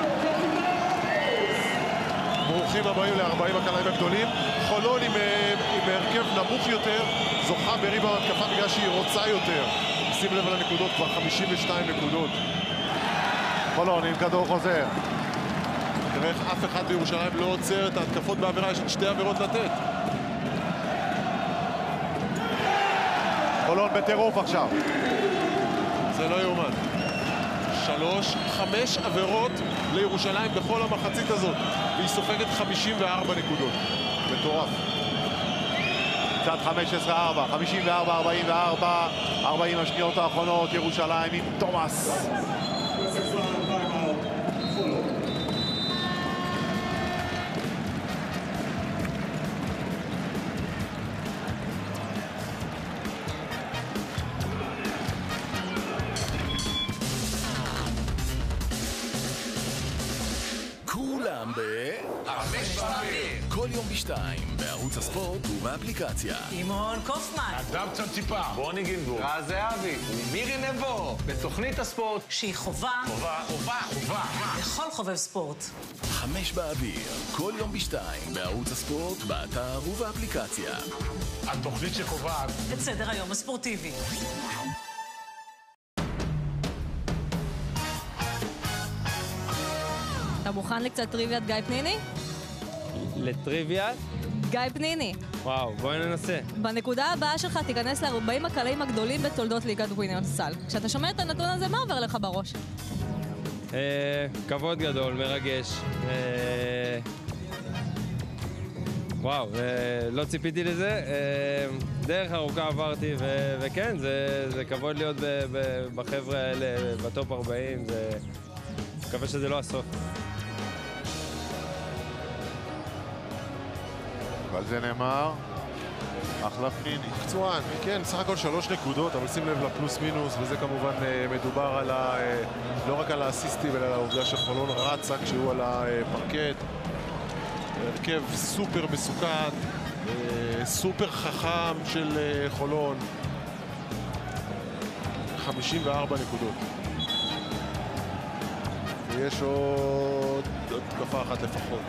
ברוכים הבאים ל-ארבעים הקלעים הגדולים. חולון עם, עם הרכב נמוך יותר, זוכה בריבה התקפה בגלל שהיא רוצה יותר. שים לב על הנקודות, כבר חמישים ושתיים נקודות. חולון עם כדור חוזר. תראה איך אף אחד בירושלים לא עוצר את ההתקפות בעבירה, יש שתי עבירות לתת. חולון בטירוף עכשיו. זה לא יאומן. שלוש, חמש עבירות לירושלים בכל המחצית הזאת. והיא סופגת חמישים וארבע נקודות. מטורף. קצת חמש עשרה ארבע, חמישים וארבע ארבעים וארבע, ארבעים השניות האחרונות, ירושלים עם תומאס. כולם ב... חמש באוויר. כל יום בשתיים, בערוץ הספורט ובאפליקציה. אימון קופמן. אדם קצת ציפה. רוני גינבור. רז זהבי. ומירי נבו. בתוכנית הספורט. שהיא חובה. חובה. חובה. חובה. לכל חובב ספורט. חמש באוויר. כל יום בשתיים, בערוץ הספורט, באתר ובאפליקציה. התוכנית שקובעת את סדר היום הספורטיבי. אתה מוכן לקצת טריוויית גיא פניני? לטריוויית? גיא פניני. וואו, בואי ננסה. בנקודה הבאה שלך תיכנס ל-ארבעים הקלעים הגדולים בתולדות ליגת ווינר סל. כשאתה שומע את הנתון הזה, מה עובר לך בראש? אה, כבוד גדול, מרגש. אה, וואו, אה, לא ציפיתי לזה. אה, דרך ארוכה עברתי, ו- וכן, זה, זה כבוד להיות ב- ב- בחבר'ה האלה, בטופ ארבעים. זה... מקווה שזה לא הסוף. ועל זה נאמר, אחלה פניני. מקצוען, כן, סך הכל שלוש נקודות, אבל שים לב לפלוס מינוס, וזה כמובן מדובר על ה... לא רק על האסיסטים, אלא על העובדה שחולון רצה כשהוא על הפרקט. הרכב סופר מסוכן, סופר חכם של חולון. חמישים וארבע נקודות. ויש עוד התקפה אחת לפחות.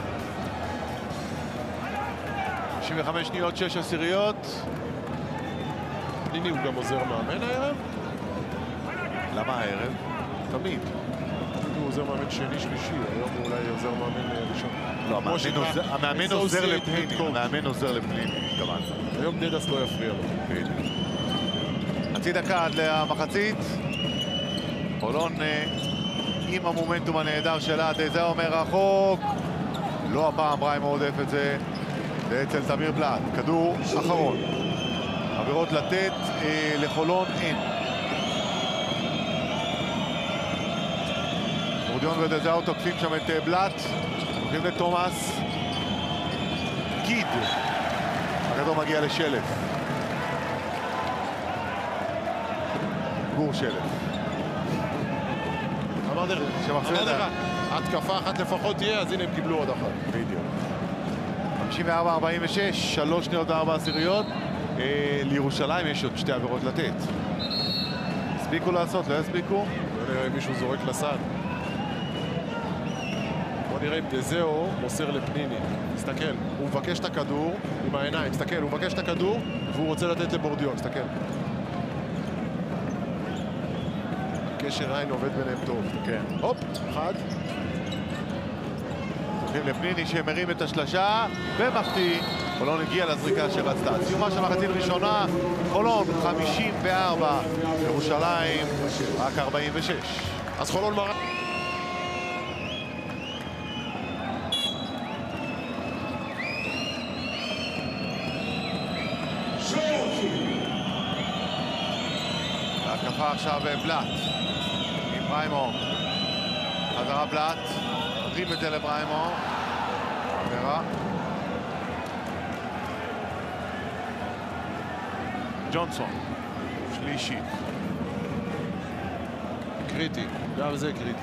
שישים וחמש שניות, שש עשיריות. פניני הוא גם עוזר מאמן הערב? למה הערב? תמיד. הוא עוזר מאמן שני שלישי, היום הוא אולי עוזר מאמן ראשון. לא, המאמן עוזר לפניני. המאמן עוזר לפניני, התכוונת. היום דדס לא יפריע לו. חצי דקה עד למחצית. חולון עם המומנטום הנהדר שלה, זה אומר רחוק. לא הפעם בריים עודף את זה. זה אצל תמיר בלאט. כדור אחרון. עבירות לתת, אה, לחולון אין. מורדיון ודזאו תוקפים שם את אה, בלאט. הולכים לתומאס. גיד. הכדור מגיע לשלף. גור שלף. אמרתי לך, התקפה אחת לפחות תהיה, אז הנה הם קיבלו עוד אחת. בדיוק. חמישים וארבע ארבעים ושש, שלוש שניות וארבע עשיריות. אה, לירושלים יש עוד שתי עבירות לתת. הספיקו לעשות, לא הספיקו? בוא נראה אם מישהו זורק לסד. בוא נראה אם דזאו מוסר לפניני. תסתכל, הוא מבקש את הכדור עם העיניים, תסתכל, הוא מבקש את הכדור והוא רוצה לתת לבורדיון, תסתכל. קשר עין עובד ביניהם טוב. כן. הופ, אחד. הולכים לפניני שמרים את השלשה ומפתיע. חולון הגיע לזריקה שרצתה. סיומה של מחצית ראשונה, חולון חמישים וארבע, ירושלים רק ארבעים ושש. אז חולון מראה. ההתקפה עכשיו בלאט. עם בריימו. חזרה בלאט. נותנים את זה לבריימו. עבירה. ג'ונסון. שלישי. קריטי. גם זה קריטי.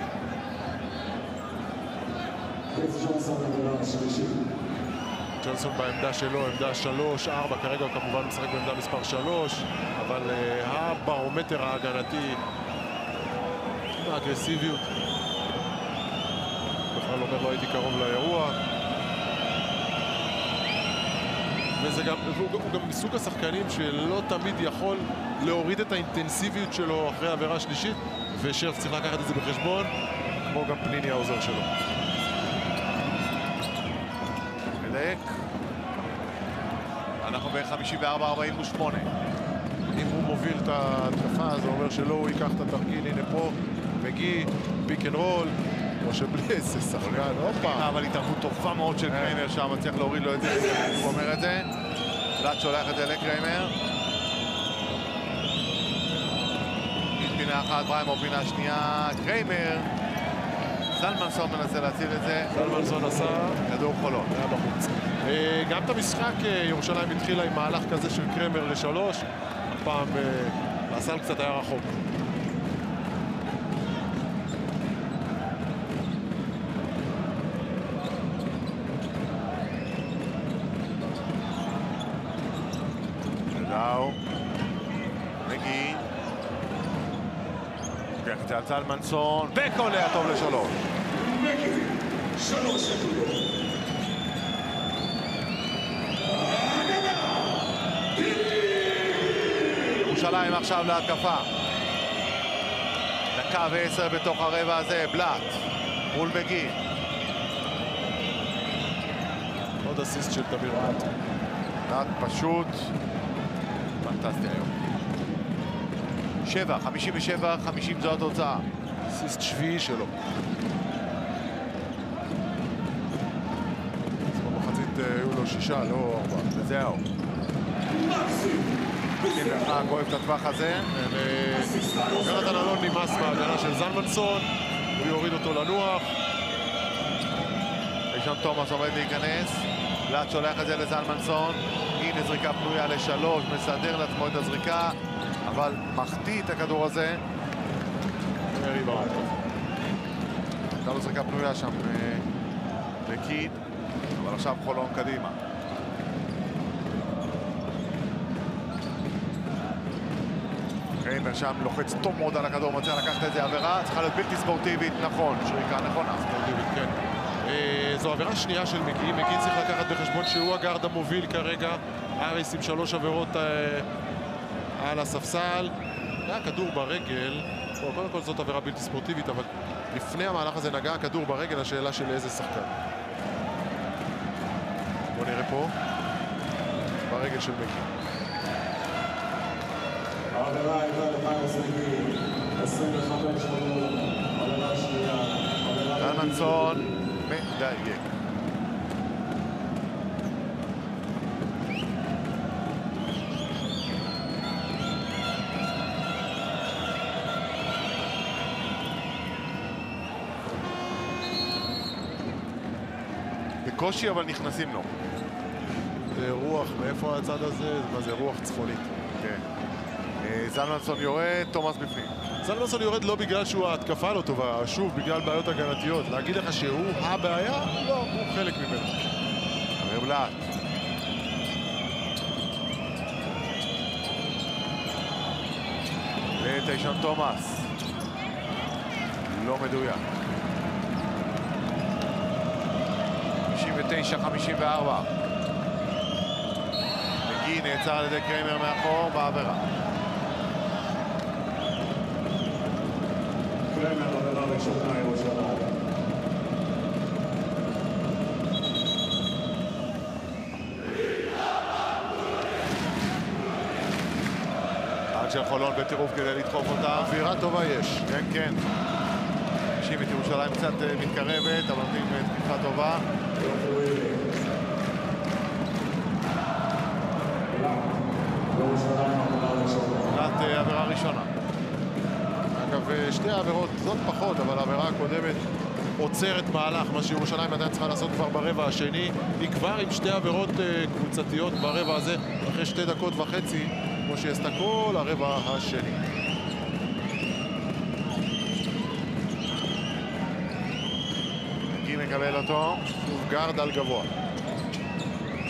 ג'ונסון בעמדה שלו, עמדה שלוש, ארבע, כרגע הוא כמובן משחק בעמדה מספר שלוש, אבל uh, הברומטר ההגנתי, האגרסיביות, בכלל אומר לא הייתי קרוב לאירוע. וזה גם, הוא, הוא גם מסוג השחקנים שלא תמיד יכול להוריד את האינטנסיביות שלו אחרי עבירה שלישית, ושרף צריך לקחת את זה בחשבון, כמו גם פניני העוזר שלו. מדייק. אנחנו ב-חמישים וארבע ארבעים ושמונה. אם הוא מוביל את ההתקפה, זה אומר שלא הוא ייקח את התרגיל. הנה פה, מגי, פיק אנד רול, או שבלי איזה שחקן, הופה. אבל התערבות טובה מאוד של קריימר שם, צריך להוריד לו את זה, הוא אומר את זה. פלט שולח את זה לקריימר. פינה אחת, בריימו פינה שנייה, קריימר. זלמנסון מנסה להציל את זה. זלמנסון עשה כדור חולון. היה בחוץ. גם את המשחק, ירושלים התחילה עם מהלך כזה של קריימר לשלוש. הפעם הסל קצת היה רחוק. דאו. מגי. לוקח את זה על זלמנסון, וקולע טוב לשלוש. מגי, שלוש נקודות. ירושלים עכשיו להתקפה. דקה ועשר בתוך הרבע הזה, בלאט מול מגי. עוד אסיסט של תמיר בלאט. בלאט פשוט פנטסטי היום. שבע, חמישים ושבע, חמישים זו התוצאה. אסיסט שביעי שלו. אז במחצית היו לו שישה, לא ארבע. וזהו. מרחק אוהב את הטווח הזה. יונתן אלון נמאס בהגנה של זלמנסון, הוא יוריד אותו לנוח. ראשון תומאס עומד להיכנס, בלאט שולח את זה לזלמנסון, הנה זריקה פנויה לשלוש, מסדר לעצמו את הזריקה, אבל מחטיא את הכדור הזה. הייתה לו זריקה פנויה שם לקיד, אבל עכשיו חולון קדימה. קריימר שם לוחץ טוב מאוד על הכדור, מצליח לקחת את זה, עבירה צריכה להיות בלתי ספורטיבית, נכון, שריקה נכונה. ספורטיבית, כן. אה, זו עבירה שנייה של מגי, מגי צריך לקחת בחשבון שהוא הגארד המוביל כרגע, אריס עם שלוש עבירות אה, על הספסל. היה כדור ברגל, או, קודם כל זאת עבירה בלתי ספורטיבית, אבל לפני המהלך הזה נגע הכדור ברגל, השאלה של איזה שחקן. בוא נראה פה, ברגל של מגי. העבירה הייתה לפיינס מגי, עשרים וחמש עבור, עבירה שנייה. זלמנסון מדייק. בקושי אבל נכנסים לו. זה רוח, מאיפה הצד הזה? מה זה רוח צפונית? כן. זלמנסון יורד, תומאס בפנים. זלמנסון יורד לא בגלל שהוא ההתקפה לא טובה, שוב, בגלל בעיות הגנתיות. להגיד לך שהוא הבעיה? לא, הוא חלק ממנו. אמיר בלאט. וטיישון תומאס. לא מדויק. חמישים ותשע חמישים וארבע. מגי נעצר על ידי קריימר מאחור בעבירה. קריימר עבירה ראשונה ירושלים. עד של חולון בטירוף כדי לדחוף אותה. אווירה טובה יש. כן, כן. משיב את ירושלים קצת מתקרבת, אבל נותנים תקיפה טובה. בלאט עבירה ראשונה. אגב, שתי העבירות, זאת פחות, אבל העבירה הקודמת עוצרת מהלך, מה שירושלים עדיין צריכה לעשות כבר ברבע השני. היא כבר עם שתי עבירות קבוצתיות ברבע הזה, אחרי שתי דקות וחצי, כמו שהיא עשתה כל הרבע השני. מגי מקבל אותו. שוב גארד על גבוה.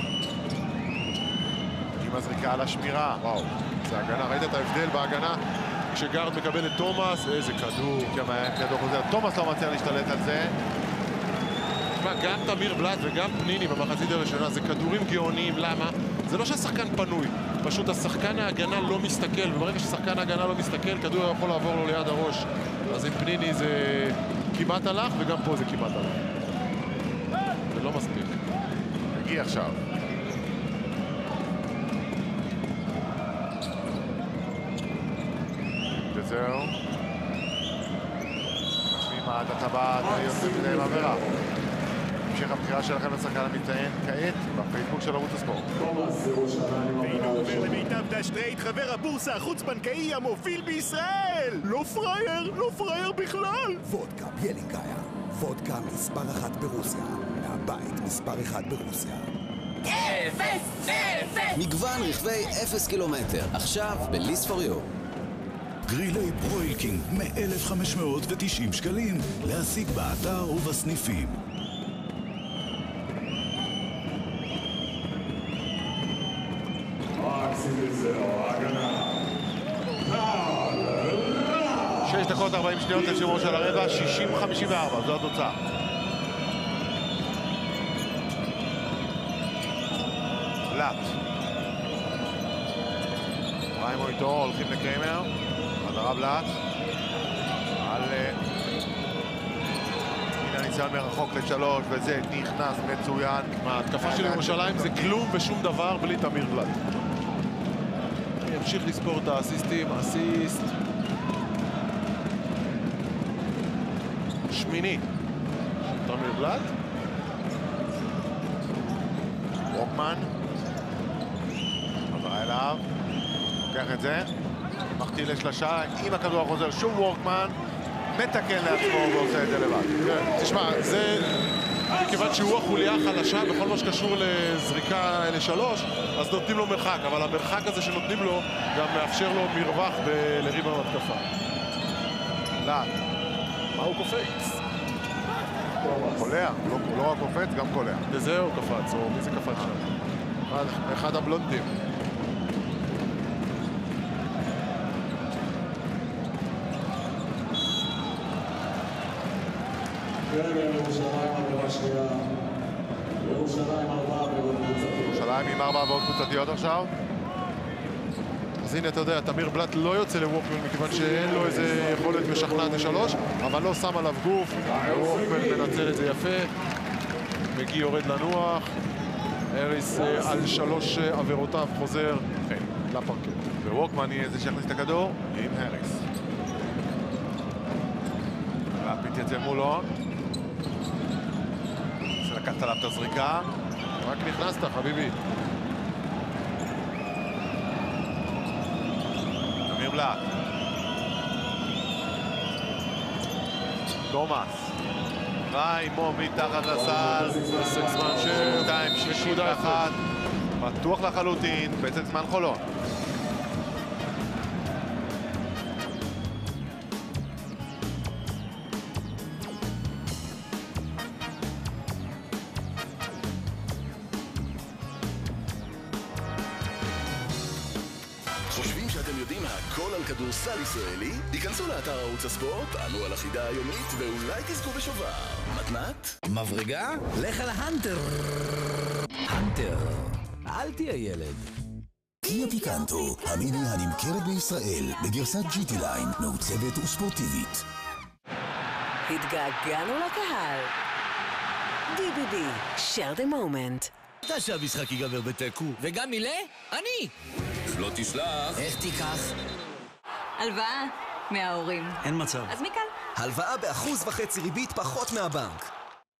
הזריקה על השמירה. וואו, זה הגנה, ראית את ההבדל בהגנה? כשגארד מקבל את תומאס, איזה כדור. כדור חוזר, תומאס לא מצליח להשתלט על זה. גם תמיר בלאט וגם פניני במחצית הראשונה זה כדורים גאוניים, למה? זה לא שהשחקן פנוי, פשוט השחקן ההגנה לא מסתכל, וברגע ששחקן ההגנה לא מסתכל, כדור יכול לעבור לו ליד הראש. אז עם פניני זה כמעט הלך, וגם פה זה כמעט הלך. זה לא מספיק. הגיע עכשיו. וזהו. משלים עד הטבעת, יוצא מזה עם עבירה. המשך הבחירה שלכם לשחקן המתאן כעת בפייסבוק של ערוץ הספורט. והנה הוא עובר למיטב דשטרייט, חבר הבורסה החוץ-בנקאי המוביל בישראל! לא פרייר, לא פרייר בכלל! וודקה ביאלינקאיה, וודקה מספר אחת ברוסיה, מהבית מספר אחד ברוסיה. אפס! אפס! מגוון רכבי אפס קילומטר, עכשיו בליס פור יו. גרילי ברוילקינג מ-אלף חמש מאות ותשעים שקלים, להשיג באתר ובסניפים. שש דקות ארבעים שניות לשימו של הרבע, שישים חמישים וארבע, זו התוצאה. בלאט. ריימו איתו, הולכים לקריימר. חזרה בלאט. על... הנה הניסיון מרחוק לשלוש, וזה נכנס מצוין. ההתקפה של ירושלים זה כלום ושום דבר בלי תמיר בלאט. אני אמשיך לספור את האסיסטים, אסיסט. שמיני. תמיר בלאט. ווקמן. חזרה אליו. לוקח את זה. מחטיא לשלושה. עם הכדור החוזר שוב ווקמן. מתקן לעצמו ועושה את זה לבד. תשמע, זה... מכיוון שהוא החוליה החלשה בכל מה שקשור לזריקה לשלוש, אז נותנים לו מרחק, אבל המרחק הזה שנותנים לו גם מאפשר לו מרווח לריב המתקפה. לאט. מה הוא קופץ? קולע, לא רק קופץ, גם קולע. וזה הוא קפץ, או מי זה קפץ שם? אחד הבלונדים. ירושלים עם ארבע עבירות קבוצתיות עכשיו. אז הנה, אתה יודע, תמיר בלאט לא יוצא לווקמן מכיוון שאין לו איזה יכולת משכנעת לשלוש, אבל לא שם עליו גוף. ווקמן מנצל את זה יפה. מגי יורד לנוח. אריס על שלוש עבירותיו חוזר לפרקט. וווקמן יהיה זה שיכניס את הכדור עם אריס. להפיץ את זה מולו. זה לקחת עליו את הזריקה. רק נכנסת, חביבי. תמיר בלאט. תומאס. ריימו מתחת לסל. פסק זמן של שתיים שישים ואחת. פתוח לחלוטין. פסק זמן חולון. חושבים שאתם יודעים הכל על כדורסל ישראלי? היכנסו לאתר ערוץ הספורט, ענו על החידה היומית ואולי תזכו בשובר. מתנת? מברגה? לך על ההנטר. הנטר. אל תהיה ילד. קיה פיקנטו, המיני הנמכרת בישראל בגרסת ג'י טי ליין, מעוצבת וספורטיבית. התגעגענו לקהל. די בי בי, share the moment. אתה שהמשחק ייגבר בתיקו. וגם מילה? אני! לא תשלח. איך תיקח? הלוואה מההורים. אין מצב. אז מכאן. הלוואה באחוז וחצי ריבית פחות מהבנק.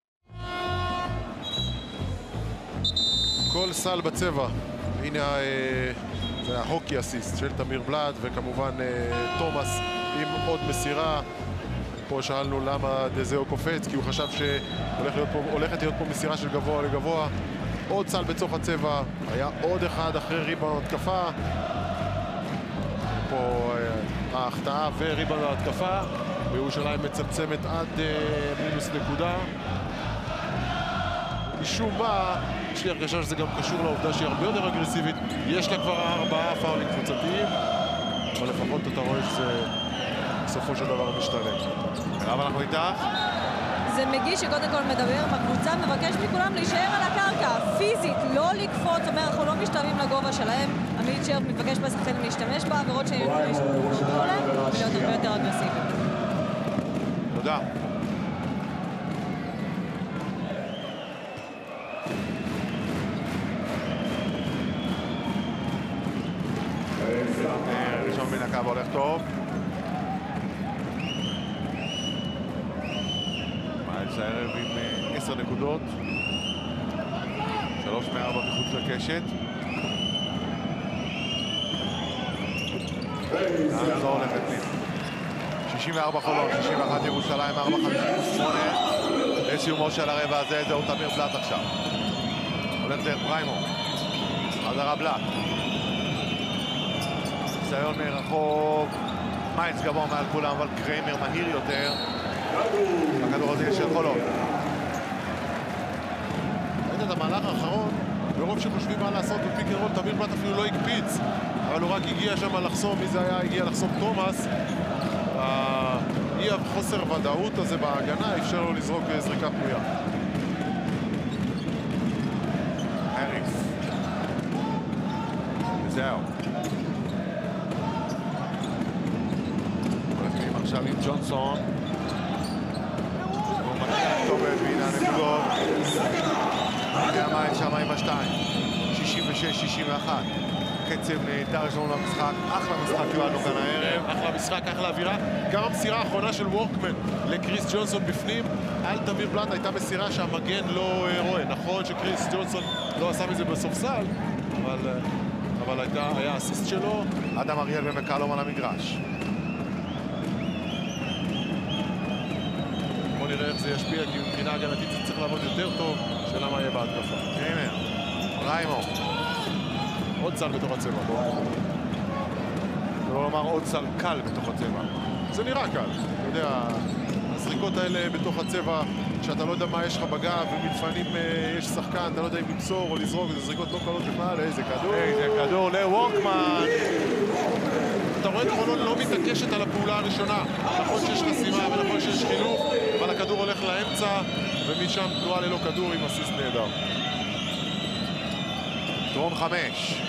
כל סל בצבע. הנה זה ההוקי אסיסט של תמיר בלאט, וכמובן תומאס עם עוד מסירה. פה שאלנו למה דזאו קופץ, כי הוא חשב שהולכת להיות פה מסירה של גבוה לגבוה. עוד סל בצוך הצבע, היה עוד אחד אחרי ריבאונד התקפה. פה ההחטאה וריבאונד התקפה, וירושלים מצמצמת עד מינוס נקודה. משום מה, יש לי הרגשה שזה גם קשור לעובדה שהיא הרבה יותר אגרסיבית. יש לה כבר ארבעה פאולים קבוצתיים, אבל לפחות אתה רואה שזה בסופו של דבר משתלם. אבל אנחנו איתך. זה מגיש שקודם כל מדבר עם הקבוצה, מבקש מכולם להישאר על הקרקע, פיזית, לא לקפוץ, אומר, אנחנו לא משתלבים לגובה שלהם. עמית שרף מתבקש מהשחקנים להשתמש בעבירות שהם יכולים לשמור להם ולהיות הרבה יותר אגרסיביים. תודה. ראשון מן הקו הולך טוב. מיילס הערב עם עשר נקודות. שלוש מארבע מחוץ לקשת. לאן זו הולכת לי? שישים וארבע חולון, שישים ואחת ירושלים, ארבע חמישים ושמונה. לסיומו של הרבע הזה, זהו תמיר בלאט עכשיו. הולך דרך פריימו. חזרה בלאט. ניסיון מרחוק. מיילס גבוה מעל כולם, אבל קריימר מהיר יותר. הכדור הזה של חולון. ראית את המהלך האחרון, ברוב שחושבים מה לעשות בפיק אנד רול, תמיר בלאט אפילו לא הקפיץ, אבל הוא רק הגיע שם לחסום, מי זה היה? הגיע לחסום תומאס. האי החוסר ודאות הזה בהגנה אפשר לו לזרוק זריקה פנויה. האריס. וזהו. הולכים עכשיו עם ג'ונסון. הוא מגיע טוב בין הנקודות. הנה המים שם עם השתיים. שישים ושש שישים ואחת. קצב נהדר שלנו למשחק. אחלה משחק קיבלנו כאן הערב. אחלה משחק, אחלה אווירה. גם המסירה האחרונה של וורקמן לקריס ג'ונסון בפנים על תמיר בלאט הייתה מסירה שהמגן לא רואה. נכון שקריס ג'ונסון לא עשה מזה בסופסל, אבל, אבל הייתה, היה אסיסט שלו. אדם אריאל ומקלום על המגרש. בוא נראה איך זה ישפיע, כי מבחינה הגנתית זה צריך לעבוד יותר טוב. שאלה מה יהיה בהתקפה. הנה, ריימו. עוד סל בתוך הצבע. לא לומר עוד סל קל בתוך הצבע. זה נראה קל. אתה יודע, הזריקות האלה בתוך הצבע, שאתה לא יודע מה יש לך בגב, ומלפנים יש שחקן, אתה לא יודע אם למסור או לזרוק, זה זריקות לא קלות בכלל, איזה כדור. איזה כדור לוורקמן. אתה רואה את חולון לא מתעקשת על הפעולה הראשונה. נכון שיש חסימה ונכון שיש חילוף, אבל הכדור הולך לאמצע, ומשם תנועה ללא כדור עם אסיסט נהדר. דרון חמש.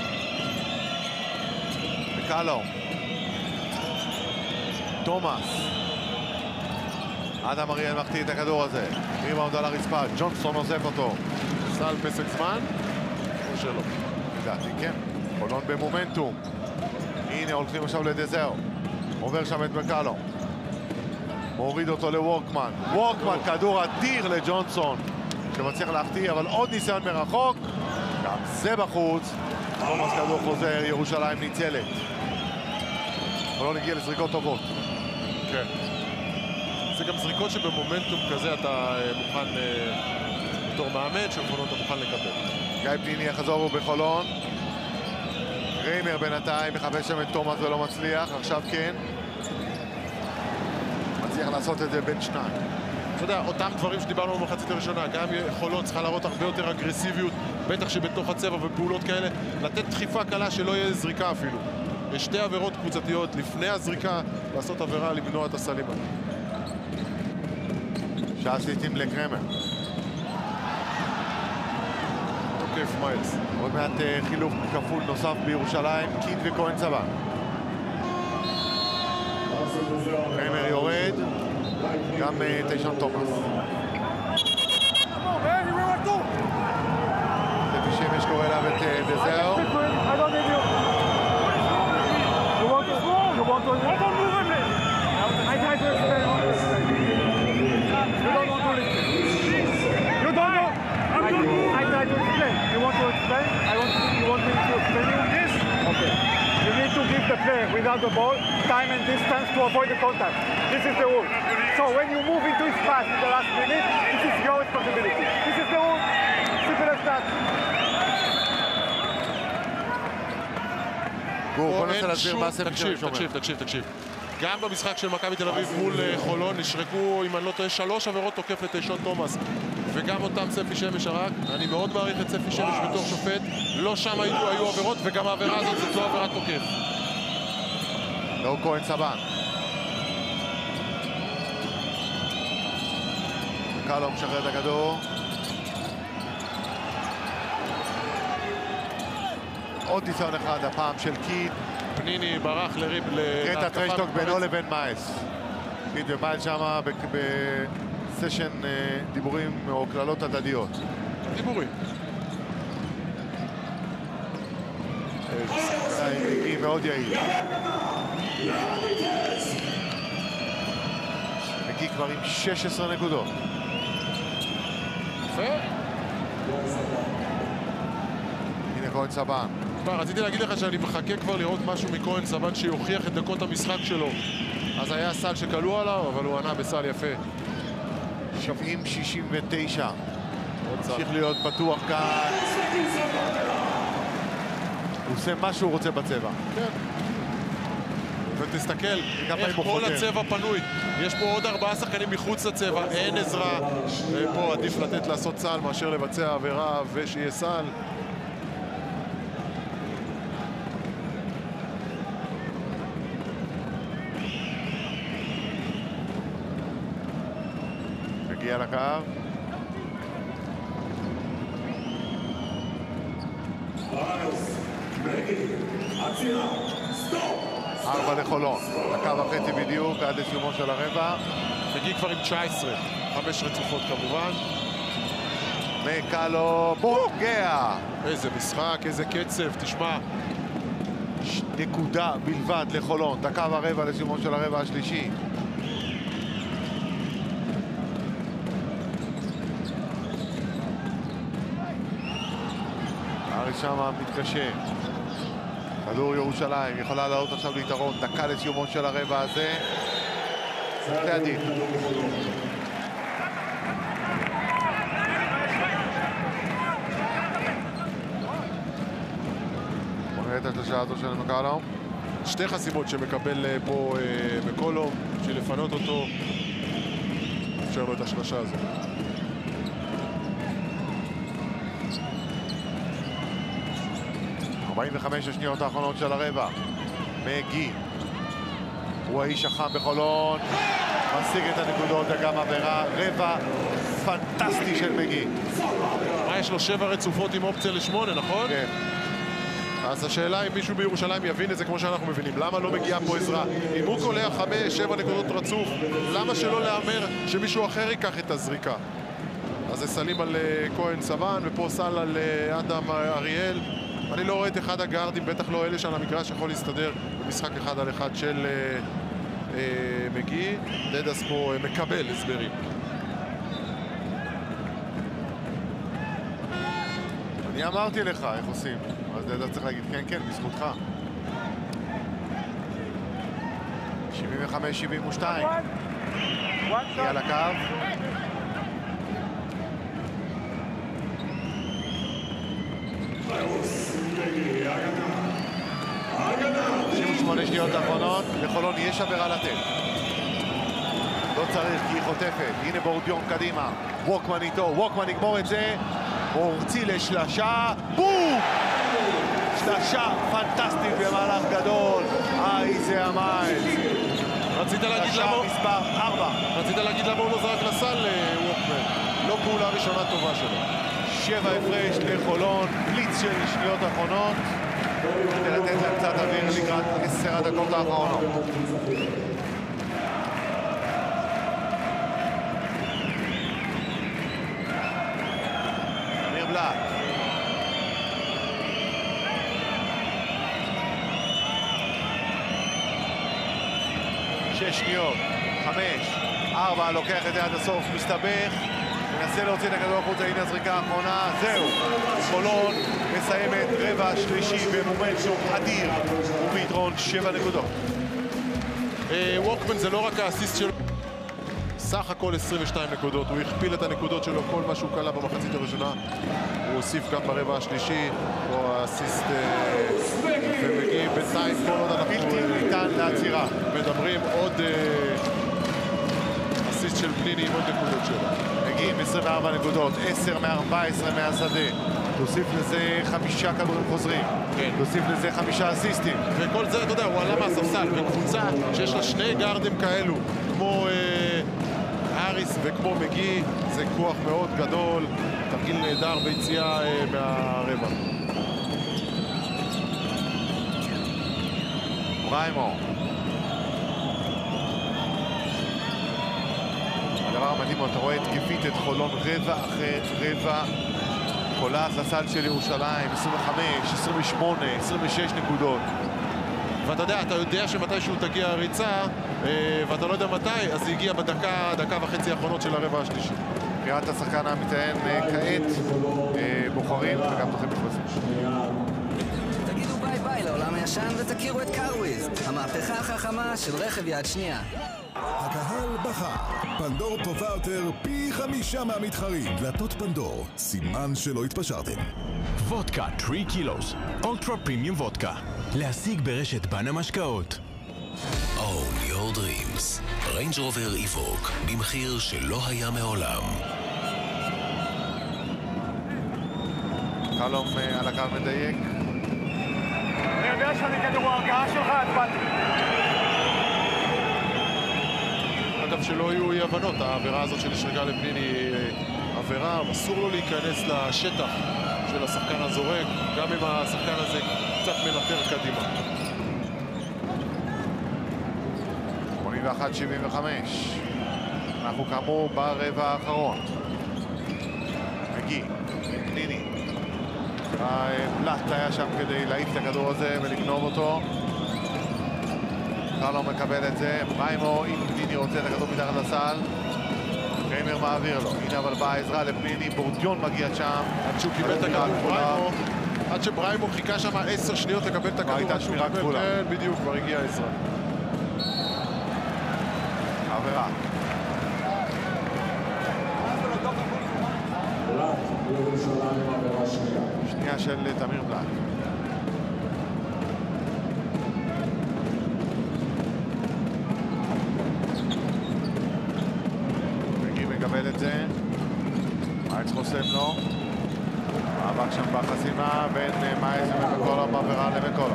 מקלום. תומאס. אדם אריאל מחטיא את הכדור הזה. ריבאונד על הרצפה, ג'ונסון עוזב אותו. סל פסק זמן, או שלא? לדעתי, כן. חולון במומנטום. הנה, הולכים עכשיו לדזר. עובר שם את מקלום. מוריד אותו לוורקמן. וורקמן, כדור אדיר לג'ונסון, שמצליח להחטיא, אבל עוד ניסיון מרחוק. גם זה בחוץ. תומאס כדור חוזר, ירושלים ניצלת. חולון הגיע לזריקות טובות. כן. זה גם זריקות שבמומנטום כזה אתה מוכן, בתור מאמן של חולון אתה מוכן לקבל. גיא פניני יחזור בחולון. קריימר בינתיים מחפש שם את תומאס ולא מצליח, עכשיו כן. מצליח לעשות את זה בין שניים. אתה יודע, אותם דברים שדיברנו במחצית הראשונה, גם חולון צריכה להראות הרבה יותר אגרסיביות, בטח שבתוך הצבע ופעולות כאלה, לתת דחיפה קלה שלא יהיה זריקה אפילו. יש שתי עבירות קבוצתיות לפני הזריקה, לעשות עבירה למנוע את הסלים. שעה סליטים לקריימר. תוקף מיילס. עוד מעט חילוף כפול נוסף בירושלים, קין וכהן צבא. קריימר יורד, גם תשון תומאס. לפי שמש קורא אליו את דזר. I try to explain. You want to explain? I want to, you want me to explain you this? Okay. You need to give the player without the ball time and distance to avoid the contact. This is the rule. So when you move into his pass in the last minute, this is your responsibility. This is the rule. Simple as that. תקשיב, תקשיב, תקשיב, תקשיב. גם במשחק של מכבי תל אביב מול חולון נשרקו, אם אני לא טועה, שלוש עבירות תוקף לתשון תומאס. וגם אותם ספי שמש הרג. אני מאוד מעריך את ספי שמש בתור שופט. לא שם היו, היו עבירות, וגם העבירה הזאת זאת לא עבירת תוקף. לא כהן סבן. קלו משחרר את הכדור. עוד ניסיון אחד, הפעם של קיד. פניני ברח לריב... תראה את הטרשטוק בינו לבין מייס. קיד ומייס שם בסשן דיבורים או כללות הדדיות. דיבורים. היא מאוד יעיל. מגי כבר עם שש עשרה נקודות. יפה. הנה כהן סבן. רציתי להגיד לך שאני מחכה כבר לראות משהו מכהן סבן שיוכיח את דקות המשחק שלו. אז היה סל שקלו עליו, אבל הוא ענה בסל יפה. שבעים שישים ותשע. ממשיך להיות פתוח כאן. הוא עושה מה שהוא רוצה בצבע. כן. ותסתכל איך כל הצבע פנוי. יש פה עוד ארבעה שחקנים מחוץ לצבע, אין עזרה. ופה עדיף לתת לעשות סל מאשר לבצע עבירה ושיהיה סל. מגיע לקו. ארבע לחולון, דקה וחצי בדיוק עד לסיומו של הרבע. מגיע כבר עם תשע עשרה, חמש רצופות כמובן. מקלו פוגע. איזה משחק, איזה קצב, תשמע. נקודה בלבד לחולון, דקה ורבע לסיומו של הרבע השלישי. ארי שמה מתקשה. כדור ירושלים, יכולה לעלות עכשיו ליתרון, דקה לסיומו של הרבע הזה. זה עדיף. בוא נראה את השלושה הזו של מקלו. שתי חסימות שמקבל פה מקולו, בשביל לפנות אותו. אפשר לו את השלושה הזו. ארבעים וחמש השניות האחרונות של הרבע. מגי. הוא האיש החם בחולון. משיג את הנקודות וגם עבירה. רבע פנטסטי של מגי. מה, יש לו שבע רצופות עם אופציה לשמונה, נכון? כן. אז השאלה אם מישהו בירושלים יבין את זה כמו שאנחנו מבינים. למה לא מגיעה פה עזרה? אם הוא קולע חמש, שבע נקודות רצוף, למה שלא לאמר שמישהו אחר ייקח את הזריקה? אז זה סלים על כהן סבן, ופה סל על אדם אריאל. אני לא רואה את אחד הגארדים, בטח לא אלה שעל המגרש יכול להסתדר במשחק אחד על אחד של אה, אה, מגי. דדס פה אה, מקבל הסברים. אני אמרתי לך איך עושים, אז דדס צריך להגיד כן כן, בזכותך. שבעים וחמש שבעים ושתיים. הגיע לקו. שישים ושמונה שניות האחרונות, לחולון יש עבירה לתת. לא צריך כי היא חוטפת. הנה בורדיון קדימה. ווקמן איתו, ווקמן יגמור את זה. מורצי לשלשה. בום! שלשה פנטסטית במהלך גדול. איזה המייל. רצית להגיד למה... שלשה מספר ארבע. רצית להגיד למה הוא לא זרק לסל ווקמן. לא פעולה ראשונה טובה שלו. שבע הפרש לחולון, בליץ של שניות האחרונות. כדי לתת להם קצת אוויר לקראת עשר הדקות האחרונות. אמיר בלאט. שש שניות, חמש, ארבע, לוקח את זה עד הסוף, מסתבך. מנסה להוציא את הכדור החוצה, הנה הזריקה האחרונה, זהו. חולון מסיימת רבע שלישי במומנטום אדיר, וביתרון שבע נקודות. ווקמן זה לא רק האסיסט שלו, סך הכל עשרים ושתיים נקודות, הוא הכפיל את הנקודות שלו, כל מה שהוא קלה במחצית הראשונה, הוא הוסיף גם ברבע השלישי, או האסיסט ומגיעים בינתיים כל עוד אנחנו בלתי ניתן לעצירה. מדברים עוד אסיסט של פניני עם עוד נקודות שלה. מגיעים עשרים וארבע נקודות, עשר מ-ארבע עשרה מהשדה. תוסיף לזה חמישה כדורים חוזרים. כן. תוסיף לזה חמישה אסיסטים. וכל זה, אתה יודע, הוא עלה מהספסל, בקבוצה שיש לה שני גארדים כאלו, כמו אה, האריס וכמו מגי, זה כוח מאוד גדול, תרגיל נהדר ביציאה אה, מהרבע. בריימו. הדבר המדהים, אתה רואה התקפית את חולון רבע אחרי רבע, קולעת לסל של ירושלים, עשרים וחמש, עשרים ושמונה, עשרים ושש נקודות. ואתה יודע, אתה יודע שמתישהו תגיע הריצה, ואתה לא יודע מתי, אז היא הגיעה בדקה, דקה וחצי האחרונות של הרבע השלישי. קריאת השחקן המתאן כעת, בוחרים וגם תוכן מתבסס. תגידו ביי ביי לעולם הישן ותכירו את קארוויז, המהפכה החכמה של רכב יד שנייה. הקהל בחר. פנדור טובה יותר פי חמישה מהמתחרים. דלתות פנדור, סימן שלא התפשרתם. וודקה שלוש קילוס, אולטרה פרימיום וודקה. להשיג ברשת בן המשקאות. Own your dreams. ריינג' רובר איבוק, במחיר שלא היה מעולם. קלום על הקו מדייק. אני יודע שאני כדור ההרגעה שלך, הצבעתי. אגב, שלא יהיו אי הבנות, העבירה הזאת שנשרגה לפניני היא עבירה, אסור לו להיכנס לשטח של השחקן הזורק, גם אם השחקן הזה קצת מנטר קדימה. שמונים ואחת שבעים וחמש. אנחנו כאמור ברבע האחרון. מגי, פניני. פלט היה שם כדי להעיף את הכדור הזה ולגנוב אותו. קרלו מקבל את זה, בריימו, אם פניני רוצה את הכדור מתחת לסל, קריימר מעביר לו. הנה אבל באה עזרה לפניני, בורדיון מגיע שם. עד שהוא קיבל את הכדור, בריימו, עד שבריימו חיכה שם עשר שניות לקבל את הכדור. הייתה שמירה כפולה. כן, בדיוק, כבר הגיעה עזרה. עבירה. שנייה של תמיר בלאט. מגי מקבל את זה. מייץ חוסם לו. מאבק שם בחסימה בין מייץ ומקולו, מעבירה למקולו.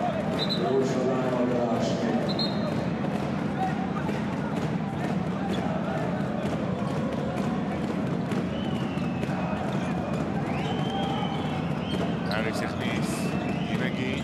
אריס הכניס, עם מגי.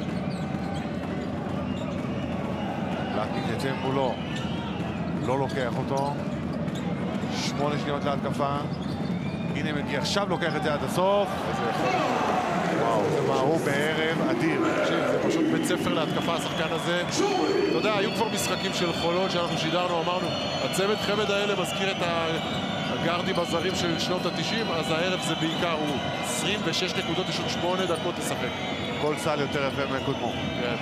בלאט מתייצב מולו. לא לוקח אותו. שמונה שניות להתקפה. הנה מגי עכשיו לוקח את זה עד הסוף. וואו, זה מהרו בערב אדיר. זה פשוט בית ספר להתקפה, השחקן הזה. אתה יודע, היו כבר משחקים של חולון שאנחנו שידרנו, אמרנו, הצמד חמד האלה מזכיר את הגארדים הזרים של שנות ה-תשעים, אז הערב זה בעיקר הוא עשרים ושש נקודות, יש עוד שמונה דקות לשחק. כל סל יותר יפה מקודמו. כן.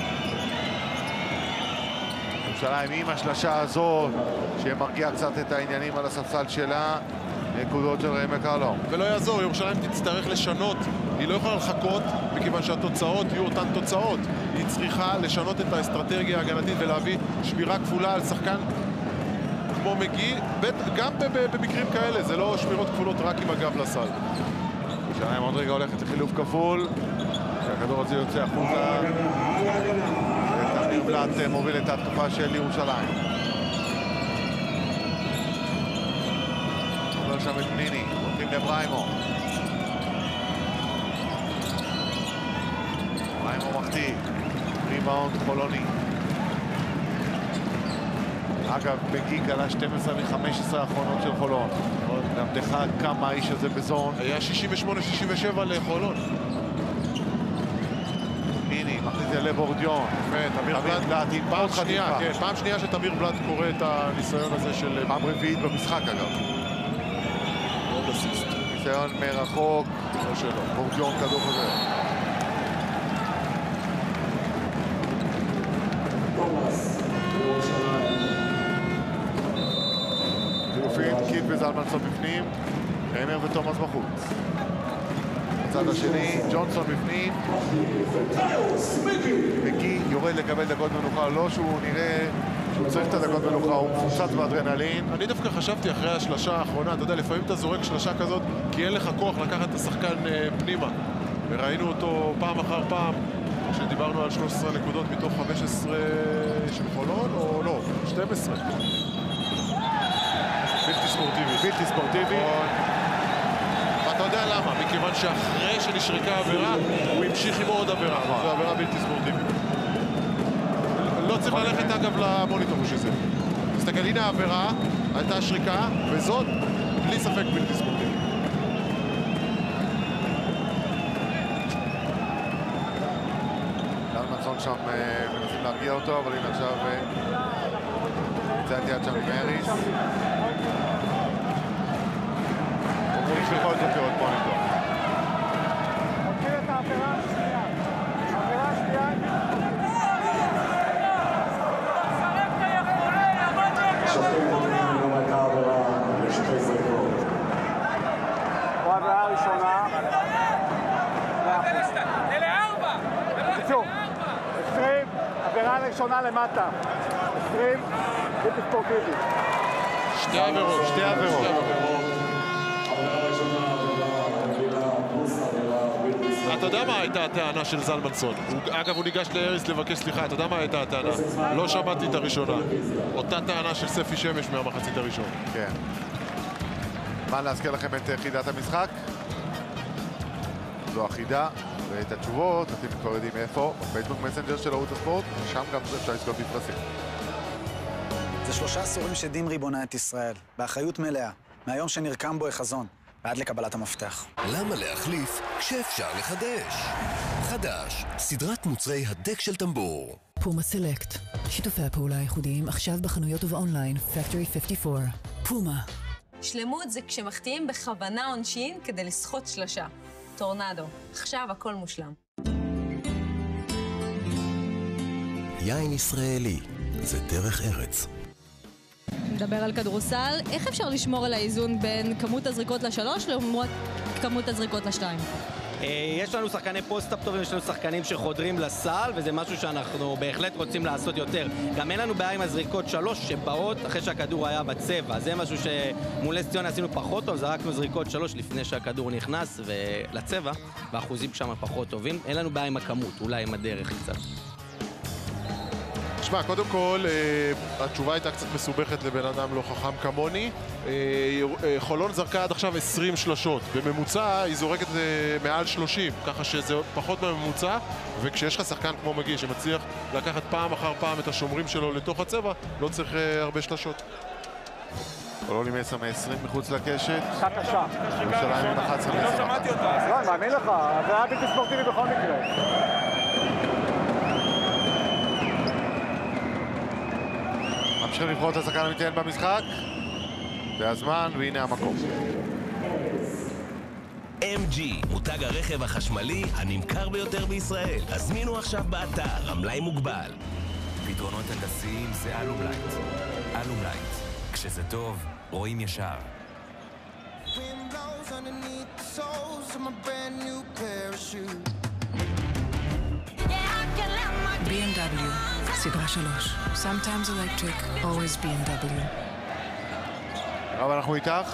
ירושלים עם השלשה הזאת, שמרגיעה קצת את העניינים על הספסל שלה. נקודות של ריימה קרלו. ולא יעזור, ירושלים תצטרך לשנות. היא לא יכולה לחכות, מכיוון שהתוצאות יהיו אותן תוצאות. היא צריכה לשנות את האסטרטגיה ההגנתית ולהביא שמירה כפולה על שחקן כמו מגי, גם במקרים כאלה, זה לא שמירות כפולות רק עם הגב לסל. ירושלים עוד רגע הולכת לחילוף כפול, שהכדור הזה יוצא החוצה. תמיר בלאט מוביל את ההתקפה של ירושלים. עובר שם את פניני, הולכים לבריימו. בריימו מחטיא, ריבאונד חולוני. אגב, מגי קלה שתים עשרה מחמש עשרה האחרונות של חולון. למדך כמה האיש הזה בזון. היה שישים ושמונה שישים ושבע לחולון. פניני, מכניס את זה לבורדיון. תמיר בלאט, פעם שנייה, כן, פעם שנייה שתמיר בלאט קורא את הניסיון הזה של... פעם רביעית במשחק אגב. עוד אסיסט. ניסיון מרחוק. לא שלא. בורדיון כדור חוזר. חילופין, קיט וזלמנסון בפנים. ריימר ותומאס בחוץ. בצד השני, ג'ונסון בפנים. מגי יורד לקבל דקות מנוחה, לא שהוא נראה הוא צריך את הדקות מלוכה, הוא מפוצץ באדרנלין. אני דווקא חשבתי אחרי השלשה האחרונה, אתה יודע, לפעמים אתה זורק שלשה כזאת כי אין לך כוח לקחת את השחקן פנימה. וראינו אותו פעם אחר פעם, כשדיברנו על שלוש עשרה נקודות מתוך חמש עשרה של חולון, או לא, שתים עשרה. בלתי ספורטיבי. בלתי ספורטיבי. ואתה יודע למה? מכיוון שאחרי שנשרקה עבירה, הוא המשיך עם עוד עבירה. זו עבירה בלתי ספורטיבית. לא צריך ללכת אגב למוניטור שזה. תסתכל, הנה העבירה, הייתה שריקה, וזאת בלי ספק בלתי ספורטיבית. זלמנסון שם מנסים להרגיע אותו, אבל הנה עכשיו יצאתי עד שם עם אריס. אומרים שבכל זאת לראות מוניטור. מכיר את העבירה השנייה. העבירה השנייה. העבירה הראשונה. אלה ארבע! בקיצור, עשרים, עבירה הראשונה למטה. עשרים, בלתי ספורטיבי. שתי עבירות, שתי עבירות. אתה יודע מה הייתה הטענה של זלמנסון? אגב, הוא ניגש לאריס לבקש סליחה, אתה יודע מה הייתה הטענה? לא שמעתי את הראשונה. אותה טענה של ספי שמש מהמחצית הראשון. כן. מה להזכיר לכם את חידת המשחק? זו החידה, ואת התשובות אתם כבר יודעים איפה, בפייסבוק מסנג'ר של ערוץ הספורט, שם גם אפשר לזכות בפרסים. זה שלושה עשורים שדמרי בונה את ישראל, באחריות מלאה, מהיום שנרקם בו החזון, ועד לקבלת המפתח. למה להחליף כשאפשר לחדש? חדש, סדרת מוצרי הדק של טמבור. פומה סלקט, שיתופי הפעולה הייחודיים עכשיו בחנויות ובאונליין, פקטורי חמישים וארבע. פומה. שלמות זה כשמחטיאים בכוונה עונשין כדי לסחוט שלשה. טורנדו, עכשיו הכל מושלם. יין ישראלי, זה דרך ארץ. נדבר על כדורסל, איך אפשר לשמור על האיזון בין כמות הזריקות לשלוש לעומת כמות הזריקות לשתיים? יש לנו שחקני פוסט-אפ טובים, יש לנו שחקנים שחודרים לסל, וזה משהו שאנחנו בהחלט רוצים לעשות יותר. גם אין לנו בעיה עם הזריקות שלוש שבאות אחרי שהכדור היה בצבע. זה משהו שמול נס ציונה עשינו פחות טוב, זרקנו זריקות שלוש לפני שהכדור נכנס לצבע, והאחוזים שם פחות טובים. אין לנו בעיה עם הכמות, אולי עם הדרך קצת. תשמע, קודם כל, התשובה הייתה קצת מסובכת לבן אדם לא חכם כמוני. חולון זרקה עד עכשיו עשרים שלשות. בממוצע היא זורקת מעל שלושים, ככה שזה פחות מהממוצע, וכשיש לך שחקן כמו מגי שמצליח לקחת פעם אחר פעם את השומרים שלו לתוך הצבע, לא צריך הרבה שלשות. חולון עם עשר מ-עשרים מחוץ לקשת. קשה קשה. ירושלים עם אחת עשרה מ-עשרים. לא שמעתי אותה. לא, אני מאמין לך, זה היה בלתי ספורטיבי בכל מקרה. ממשיכים לבחור את השחקן המתעניין במשחק. זה הזמן, והנה המקום. אם ג'י, מותג הרכב החשמלי הנמכר ביותר בישראל. הזמינו עכשיו באתר, המלאי מוגבל. פתרונות הנדסיים זה אלומלייט. אלומלייט. כשזה טוב, רואים ישר. בי אם דאבליו, סדרה שלוש. Sometimes electric, always בי אם דאבליו. אבל אנחנו איתך.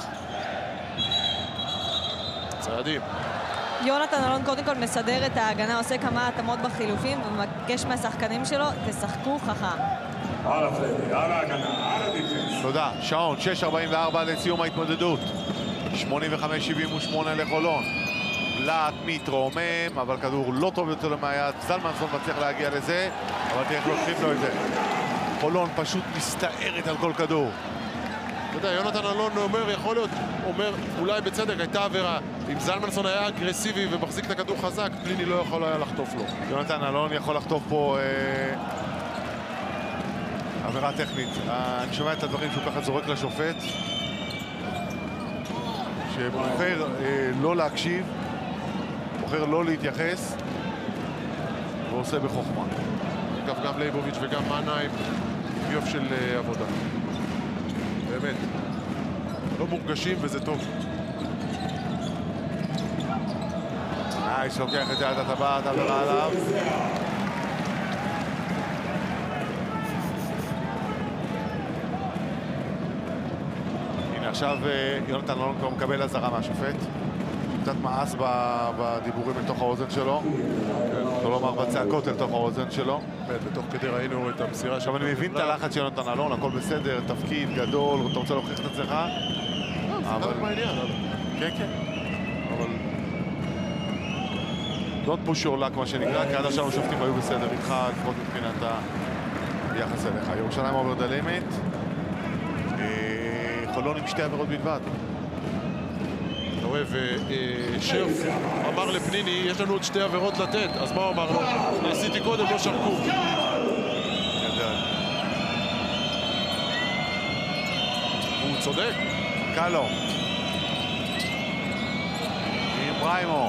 צעדים. יונתן אלון קודם כל מסדר את ההגנה, עושה כמה התאמות בחילופים ומבקש מהשחקנים שלו, תשחקו חכם. על הפלדי, על ההגנה, על הדיפנס. תודה. שעון, שש ארבעים וארבע לסיום ההתמודדות. שמונים וחמש שבעים ושמונה לחולון. בלט מתרומם, אבל כדור לא טוב יותר למעיית. זלמנסון מצליח להגיע לזה, אבל תהיה איך לוקחים לו את זה. חולון פשוט מסתערת על כל כדור. אתה יודע, יונתן אלון אומר, יכול להיות, אומר, אולי בצדק, הייתה עבירה. אם זלמנסון היה אגרסיבי ומחזיק את הכדור חזק, פליני לא יכול היה לחטוף לו. יונתן אלון יכול לחטוף פה אה, עבירה טכנית. אה, אני שומע את הדברים שהוא ככה זורק לשופט, שבוחר אה, לא להקשיב, בוחר לא להתייחס, ועושה בחוכמה. אגב, גם לייבוביץ' וגם מנהיים, יופי של אה, עבודה. באמת, לא מורגשים וזה טוב. נייס, לוקח את יד הטבעת, עבירה עליו. עכשיו יונתן אלון כבר מקבל הזרה מהשופט. קצת מאס בדיבורים לתוך האוזן שלו. לא לומר בצעקות לתוך האוזן שלו. בתוך כדי ראינו את המסירה. עכשיו אני מבין את הלחץ של יונתן אלון, הכל בסדר, תפקיד גדול, אתה רוצה להוכיח את עצמך. זה חלק מהעניין. כן, כן. אבל... don't push your luck, מה שנקרא, כי עד עכשיו השופטים היו בסדר איתך, לפחות מבחינת היחס אליך. ירושלים עובר דלמת. חולון עם שתי עבירות בלבד. אתה רואה, ושרף אמר לפניני, יש לנו עוד שתי עבירות לתת, אז מה הוא אמר לו? עשיתי קודם, לא שרקו. הוא צודק. קלו. עם בריימו.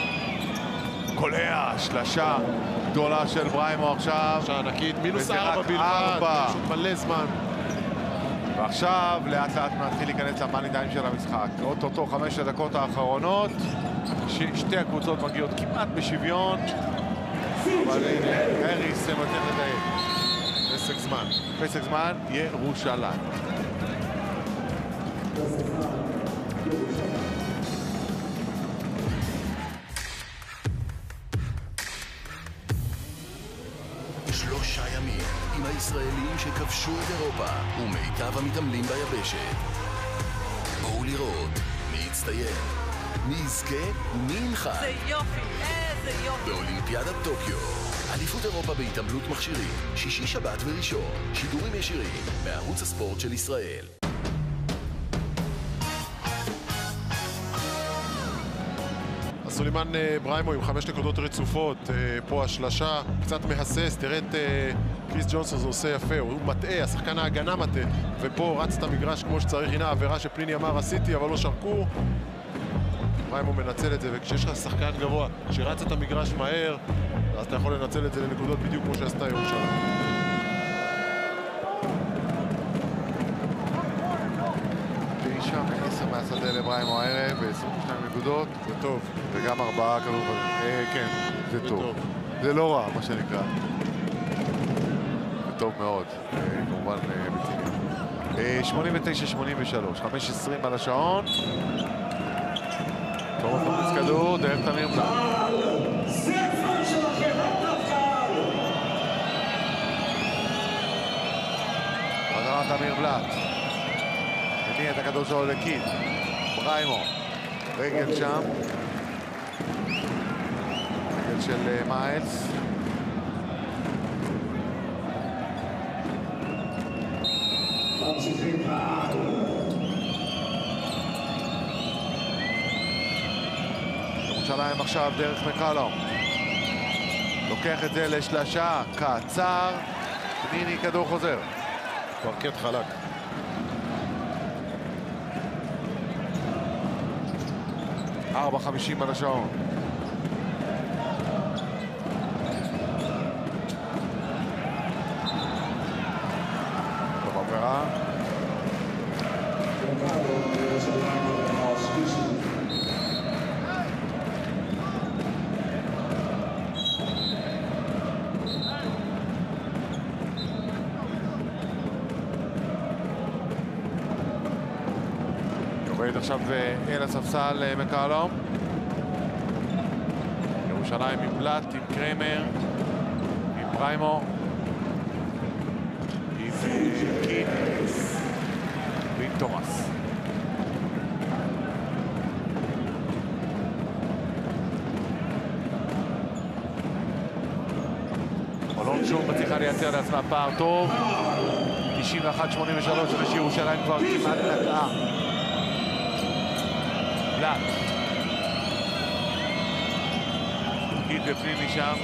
קולע, שלשה גדולה של בריימו עכשיו. שלשה ענקית, מינוס ארבע בלבד. פשוט מלא זמן. ועכשיו לאט לאט מתחיל להיכנס למאניטיים של המשחק. אוטוטו חמש הדקות האחרונות. שתי הקבוצות מגיעות כמעט בשוויון. אבל הנה, אריס נותן לדייק. פסק זמן. פסק זמן, ירושלים. שלושה ימים עם הישראלים שכבשו את אירופה ומיטב המתעמלים ביבשת. בואו לראות מי יצטיין, מי יזכה ומי ינחת. זה יופי, איזה יופי. באולימפיאדת טוקיו, אליפות אירופה בהתעמלות מכשירים, שישי, שבת וראשון, שידורים ישירים מערוץ הספורט של ישראל. סולימן בריימו עם חמש נקודות רצופות, פה השלשה קצת מהסס, תראה את קריס ג'ונסון, זה עושה יפה, הוא מטעה, השחקן ההגנה מטעה, ופה רץ את המגרש כמו שצריך. הנה העבירה שפליני אמר עשיתי אבל לא שרקו. בריימו מנצל את זה, וכשיש לך שחקן גבוה שרץ את המגרש מהר, אז אתה יכול לנצל את זה לנקודות בדיוק כמו שעשתה ירושלים. תשע מעשר מהשדה לבריימו הערב, ב-עשרים ושתיים נקודות. זה טוב. וגם ארבעה כדור. אה, כן, זה, זה טוב. טוב. זה לא רע, מה שנקרא. זה טוב מאוד, אה, כמובן בציניות. שמונים ותשע שמונים ושלוש, חמש עשרים על השעון. תומס מכניס כדור, דרך תמיר בלאט. חזרה תמיר בלאט. הניע את הכדור שלו לקיד. בריימו. רגל שם. רגל של מיילס. ירושלים עכשיו דרך מקלו. לוקח את זה לשלשה. קצר. פניני כדור חוזר. פרקט חלק. ארבע חמישים על השעון. טוב עבירה. יורד עכשיו אל הספסל מקלום. ירושלים עם בלאט, עם קרמר, עם בריימו, עם קיד ועם תומאס. חולון שוב מצליחה לייצר לעצמה פער טוב. תשעים ואחת שמונים ושלוש, אחרי שירושלים כבר כמעט נגעה. בלאט. קיד בפניני שם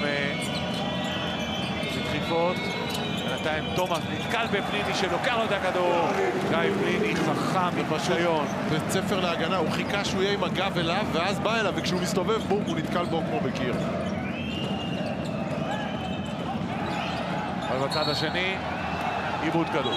דחיפות. בינתיים תומאס נתקל בפניני שלוקח לו את הכדור. גיא פניני חכם בפשיון. בית ספר להגנה, הוא חיכה שהוא יהיה עם הגב אליו ואז בא אליו, וכשהוא מסתובב בום הוא נתקל בו כמו בקיר. אבל בצד השני עיבוד כדור.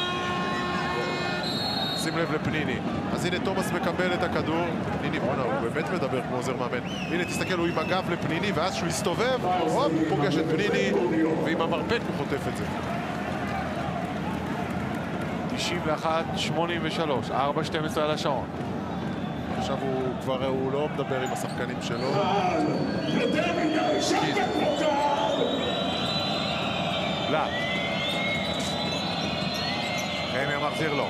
שים לב לפניני. אז הנה תומאס מקבל את הכדור. פניני, בונה, הוא באמת מדבר כמו עוזר מאמן. הנה תסתכל, הוא עם הגב לפניני, ואז שהוא יסתובב, הוא פוגש את פניני, ועם המרפק הוא חוטף את זה. תשעים ואחת שמונים ושלוש, ארבע שתים עשרה על השעון. עכשיו הוא כבר, הוא לא מדבר עם השחקנים שלו. בלאט. חיימר מחזיר לו.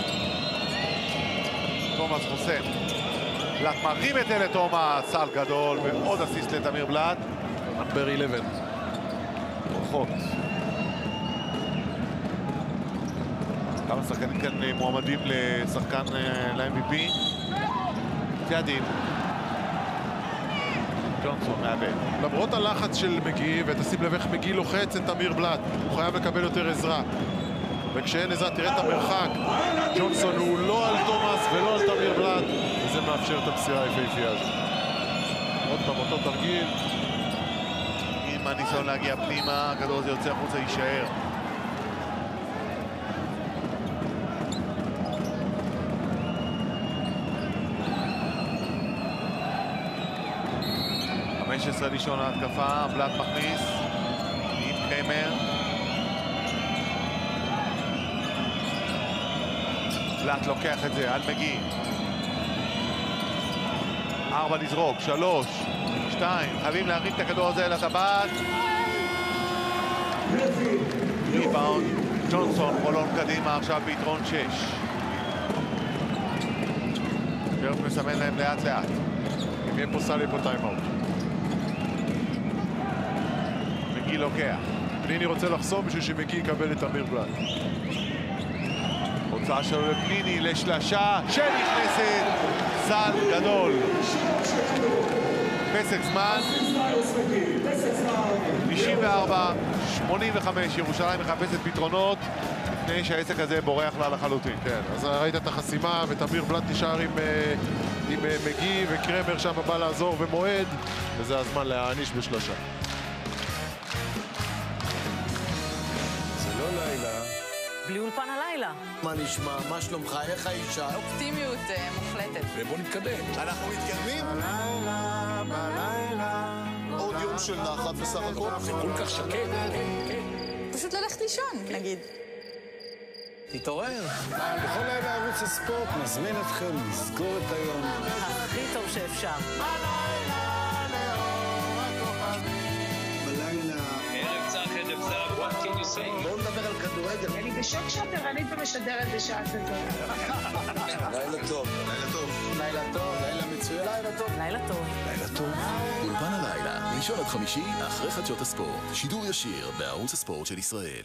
תומאס חוסם. בלאט מרים את אלה תומאס, סל גדול, ועוד אסיסט לתמיר בלאט. נאמבר אחת עשרה. ברכות. כמה שחקנים כאן מועמדים לשחקן ל-אם וי פי. צעדים. ג'ונסון מאבד. למרות הלחץ של מגי, ותשים לב איך מגי לוחץ את תמיר בלאט, הוא חייב לקבל יותר עזרה. וכשאין עזרה, תראה את המרחק. ג'ונסון הוא לא על תומאס ולא על תמיר בלאט, וזה מאפשר את המסירה היפהפייה הזאת. עוד פעם, אותו תרגיל. עם הניסיון להגיע פנימה, הכדור הזה יוצא החוצה, יישאר. חמש עשרה לישון ההתקפה, בלאט מכניס עם חיימר. בלאט לוקח את זה על מגי. ארבע לזרוק, שלוש, שתיים, חייבים להרים את הכדור הזה לטבעת. ריבאונד, ג'ונסון, חולון קדימה, עכשיו ביתרון שש. שרף מסמן להם לאט לאט. אם יהיה פה סל, יהיה פה טיימאוט. מגי לוקח. פניני רוצה לחסום בשביל שמגי יקבל את תמיר בלאט. הוצאה שלו לפניני לשלשה שנכנסת. סל גדול. פסק זמן. תשעים וארבע שמונים וחמש. ירושלים מחפשת פתרונות לפני שהעסק הזה בורח לה לחלוטין. כן, אז ראית את החסימה ותמיר בלאט נשאר עם, עם מגי וקרמר שם בא לעזור ומועד, וזה הזמן להעניש בשלושה. זה לא לילה. בלי אולפן הלילה. מה נשמע? מה שלומך? איך האישה? אופטימיות מוחלטת. ובוא נתקדם. אנחנו מתקדמים? בלילה, בלילה. עוד יום של נחת בסך הכל. זה כל כך שקט. פשוט ללכת לישון, נגיד. תתעורר. בכל לילה ערוץ הספורט מזמין אתכם לסגור את היום. הכי טוב שאפשר. ערב צח, ערב זהב, what can you say? בואו נדבר על כדורגל. אני בשוק שאת ערנית ומשדרת בשעה כזאת. לילה טוב. לילה טוב. לילה טוב. לילה מצוין. לילה טוב. לילה טוב. לילה טוב. אולפן הלילה, ראשון עד חמישי, אחרי חדשות הספורט. שידור ישיר בערוץ הספורט של ישראל.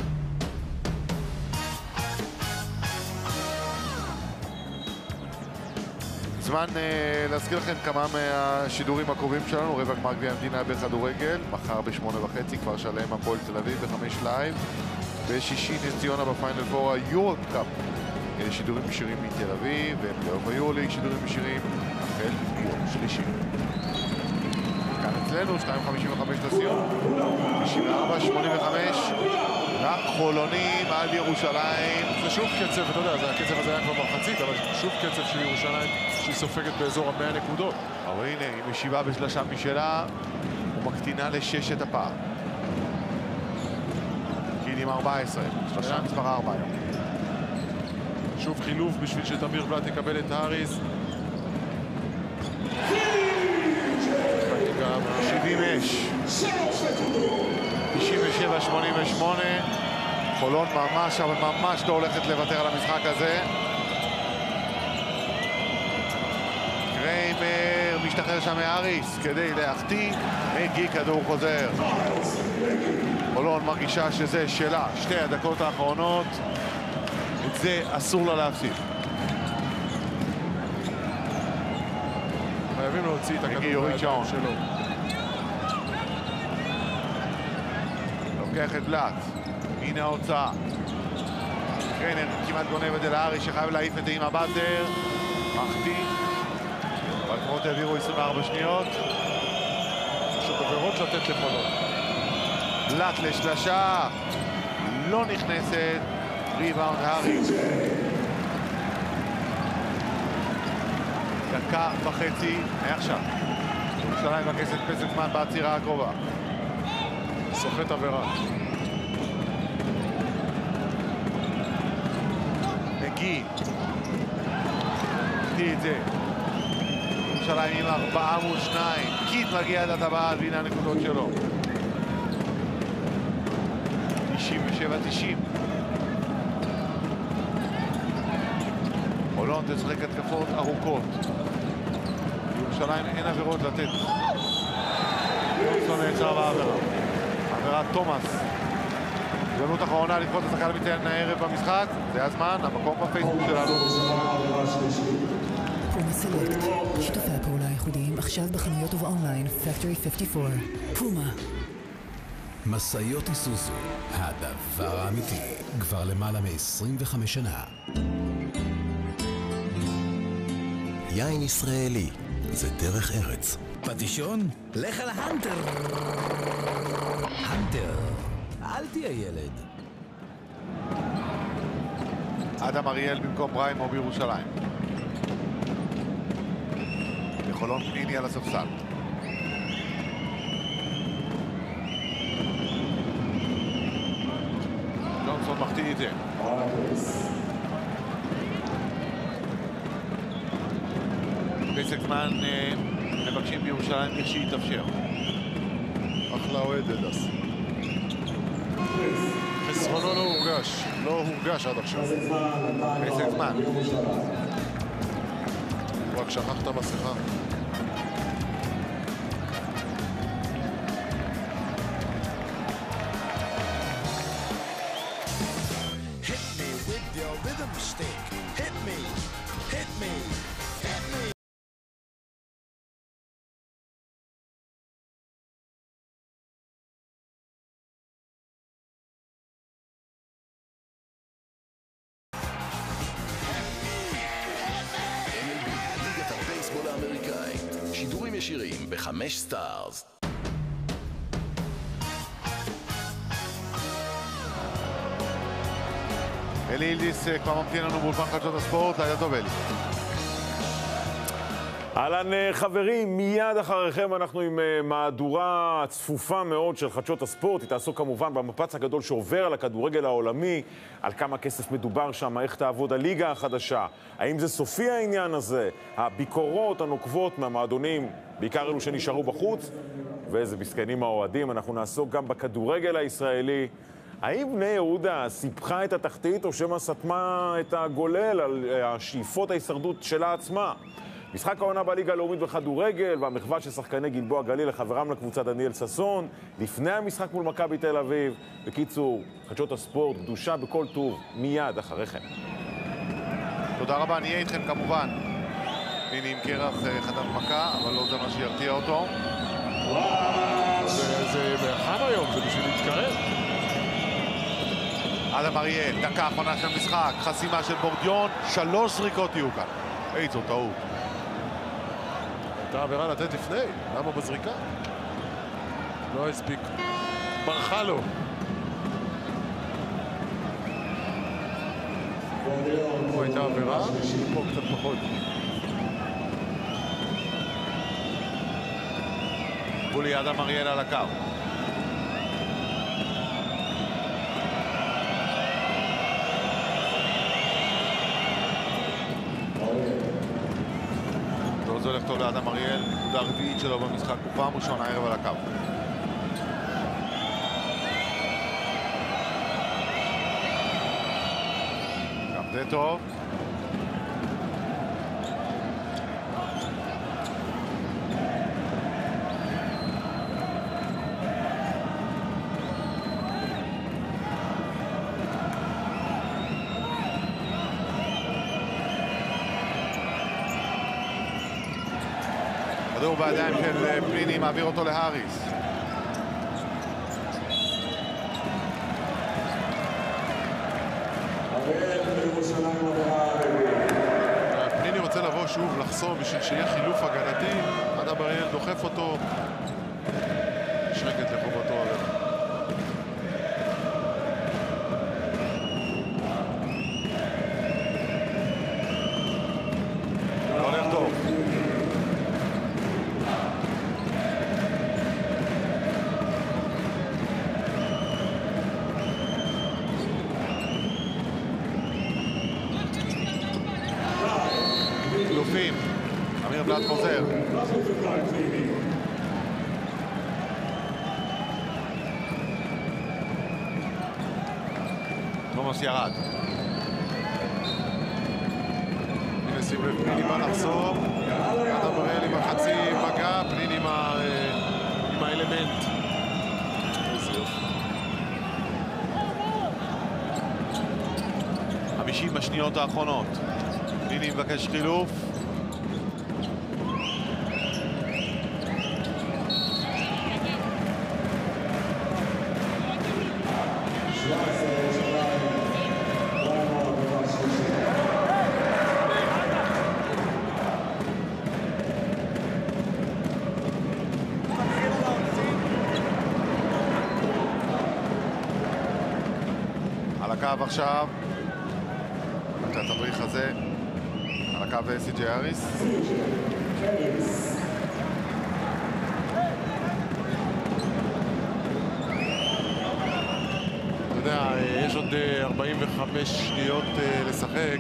זמן uh, להזכיר לכם כמה מהשידורים הקרובים שלנו. רבע גמר גביע המדינה בכדורגל, מחר בשמונה וחצי, כפר שלם, הפועל תל אביב בחמש לייב. בשישי נס ציונה בפיינל פור היורופ קאפ. אלה שידורים ישירים מתל אביב, ובפלייאוף היורוליג שידורים ישירים החל ביום שלישי. כאן אצלנו, שתיים חמישים וחמש לסיום, תשעים וארבע שמונים וחמש, רק חולונים על ירושלים. זה שוב קצב, אתה יודע, זה הקצב הזה היה כבר במחצית, אבל שוב קצב של ירושלים שהיא סופגת באזור המאה נקודות. אבל הנה, היא משיבה בשלושה משלה, ומקטינה לשש את הפער. קיד עם ארבע עשרה, שלושה מספר ארבע היום. שוב חילוף בשביל שתמיר בלאט יקבל את האריס. שבעים אש. תשעים ושבע שמונים ושמונה. חולון ממש, אבל ממש לא הולכת לוותר על המשחק הזה. קריימר משתחרר שם מאריס כדי להחטיא. מגי כדור חוזר. חולון מרגישה שזה שלה. שתי הדקות האחרונות. את זה אסור לה להפסיד. חייבים להוציא את הכדור מהידיים שלו. לוקח את בלאט. הנה ההוצאה. קרנר כמעט גונב את זה לארי שחייב להעיף את זה עם הבאטר. מחטיא. אבל כמו תעבירו עשרים וארבע שניות. פשוט עבירות לתת לחולון. בלאט לשלשה. לא נכנסת. ריבאונד הארי. דקה וחצי מעכשיו. ירושלים מבקשת פסק זמן בעצירה הקרובה. סוחט עבירה. גי. תראי את זה. ירושלים עם ארבעה מול שניים. קיט מגיע עד הטבעת, והנה הנקודות שלו. תשעים ושבע תשעים. חולון תשחק התקפות ארוכות. ירושלים אין עבירות לתת. יונסון נעצר בעבירה. עבירת תומאס. הזדמנות אחרונה לדחות את השחקן המצטיין הערב במשחק. זה הזמן, המקום בפייסבוק שלנו. פומה סלקט, שיתופי הפעולה הייחודיים עכשיו בחנויות ובאונליין, פקטורי חמישים וארבע. פומה. משאיות איסוזו, הדבר האמיתי, כבר למעלה מ-עשרים וחמש שנה. יין ישראלי, זה דרך ארץ. פטישון? לך על ההנטר. הנטר. אל תהיה ילד. אדם אריאל במקום בריימו בירושלים. בחולון פניני על הספסל. ג'ונסון מחטיא את זה. פסק זמן מבקשים בירושלים איך שיתאפשר. אחלה אוהד הדס. חסרונו לא הורגש, לא הורגש עד עכשיו. פסק זמן. הוא רק שכח את המסכה. שידורים ישירים בחמש סטארס. אלי אילדיס כבר ממתין לנו באולפן חדשות הספורט. לילה טוב אלי. אהלן חברים, מיד אחריכם אנחנו עם מהדורה צפופה מאוד של חדשות הספורט. היא תעסוק כמובן במפץ הגדול שעובר על הכדורגל העולמי, על כמה כסף מדובר שם, איך תעבוד הליגה החדשה, האם זה סופי העניין הזה, הביקורות הנוקבות מהמועדונים, בעיקר אלו שנשארו בחוץ, ואיזה מסכנים האוהדים. אנחנו נעסוק גם בכדורגל הישראלי. האם בני יהודה סיפחה את התחתית או שמה סתמה את הגולל על השאיפות ההישרדות שלה עצמה? משחק העונה בליגה הלאומית בכדורגל והמחווה של שחקני גלבוע גליל לחברם לקבוצה דניאל ששון לפני המשחק מול מכבי תל אביב. בקיצור, חדשות הספורט, קדושה בכל טוב, מיד אחריכם. תודה רבה, נהיה איתכם כמובן. הנה עם קרח חטף מכה, אבל לא זה מה שירתיע אותו. זה מרחב היום, זה בשביל להתקרב. אדם אריאל, דקה האחרונה של המשחק, חסימה של בורדיון, שלוש זריקות יהיו כאן. איזו טעות. הייתה עבירה לתת לפני, למה בזריקה? לא הספיק. ברחה לו. פה הייתה עבירה, פה קצת פחות. בולי אדם אריאל על הקו. זה הולך טוב לאדם אריאל, נקודה הרביעית שלו במשחק, הוא פעם ראשונה הערב על הקו. גם זה טוב. כדור בידיים של פליני, מעביר אותו להריס. פליני רוצה לבוא שוב לחסום בשביל שיהיה חילוף הגנתי. אדם אריאל דוחף אותו, שרקת לחובתו עליו. הולך טוב. ולעד חוזר. תומאס ירד. הנה שים לב, פניני בא לחזור. אדם בראל עם החצי מגע, פניני עם האלמנט. איזה יופי. חמישים השניות האחרונות. פניני מבקש חילוף. על הקו עכשיו, את התדריך הזה, על הקו סי.ג'יי אריס. אתה יודע, יש עוד ארבעים וחמש שניות לשחק.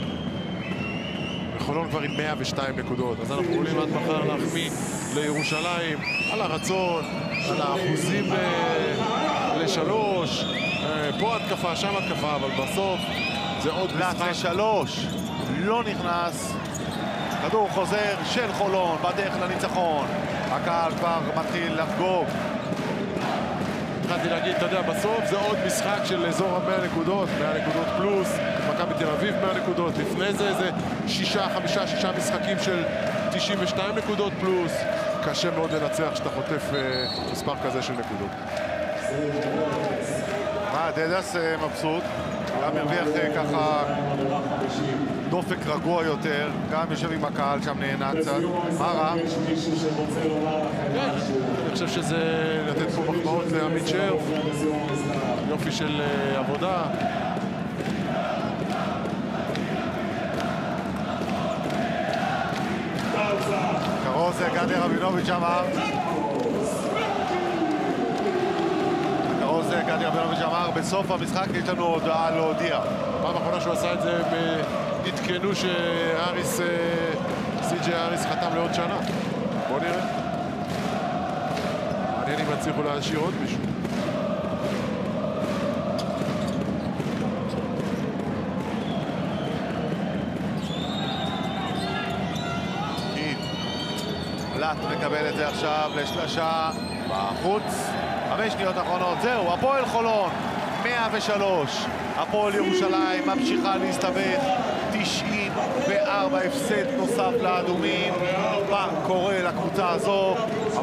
חולון כבר עם מאה ושתיים נקודות, אז אנחנו יכולים עד מחר להחמיא לירושלים על הרצון, על האחוזים לשלוש. פה התקפה, שם התקפה, אבל בסוף זה עוד משחק. לשלוש, לא נכנס. כדור חוזר של חולון בדרך לניצחון. הקהל כבר מתחיל לחגוג. התחלתי להגיד, אתה יודע, בסוף זה עוד משחק של אזור ה-מאה נקודות, מאה נקודות פלוס, מכבי תל אביב מאה נקודות, לפני זה זה שישה, חמישה, שישה משחקים של תשעים ושתיים נקודות פלוס. קשה מאוד לנצח שאתה חוטף אה, מספר כזה של נקודות. מה, דדס מבסוט, גם הרוויח ככה דופק רגוע יותר, גם יושב עם הקהל שם נהנה קצת. מה רע? אני חושב שזה לתת פה מחמאות לעמית שרף, יופי של עבודה. קרוז גדי רבינוביץ' אמר קרוז גדי רבינוביץ' אמר בסוף המשחק יש לנו הודעה להודיע. פעם האחרונה שהוא עשה את זה, נתקנו שאריס, סי.ג'יי אריס חתם לעוד שנה. בוא נראה. מעניין אם יצליחו להשאיר עוד מישהו. לט מקבל את זה עכשיו לשלושה בחוץ. חמש שניות אחרונות, זהו, הפועל חולון מאה ושלוש. הפועל ירושלים ממשיכה להסתבך. תשעים וארבע הפסד נוסף לאדומים. מה קורה לקבוצה הזו?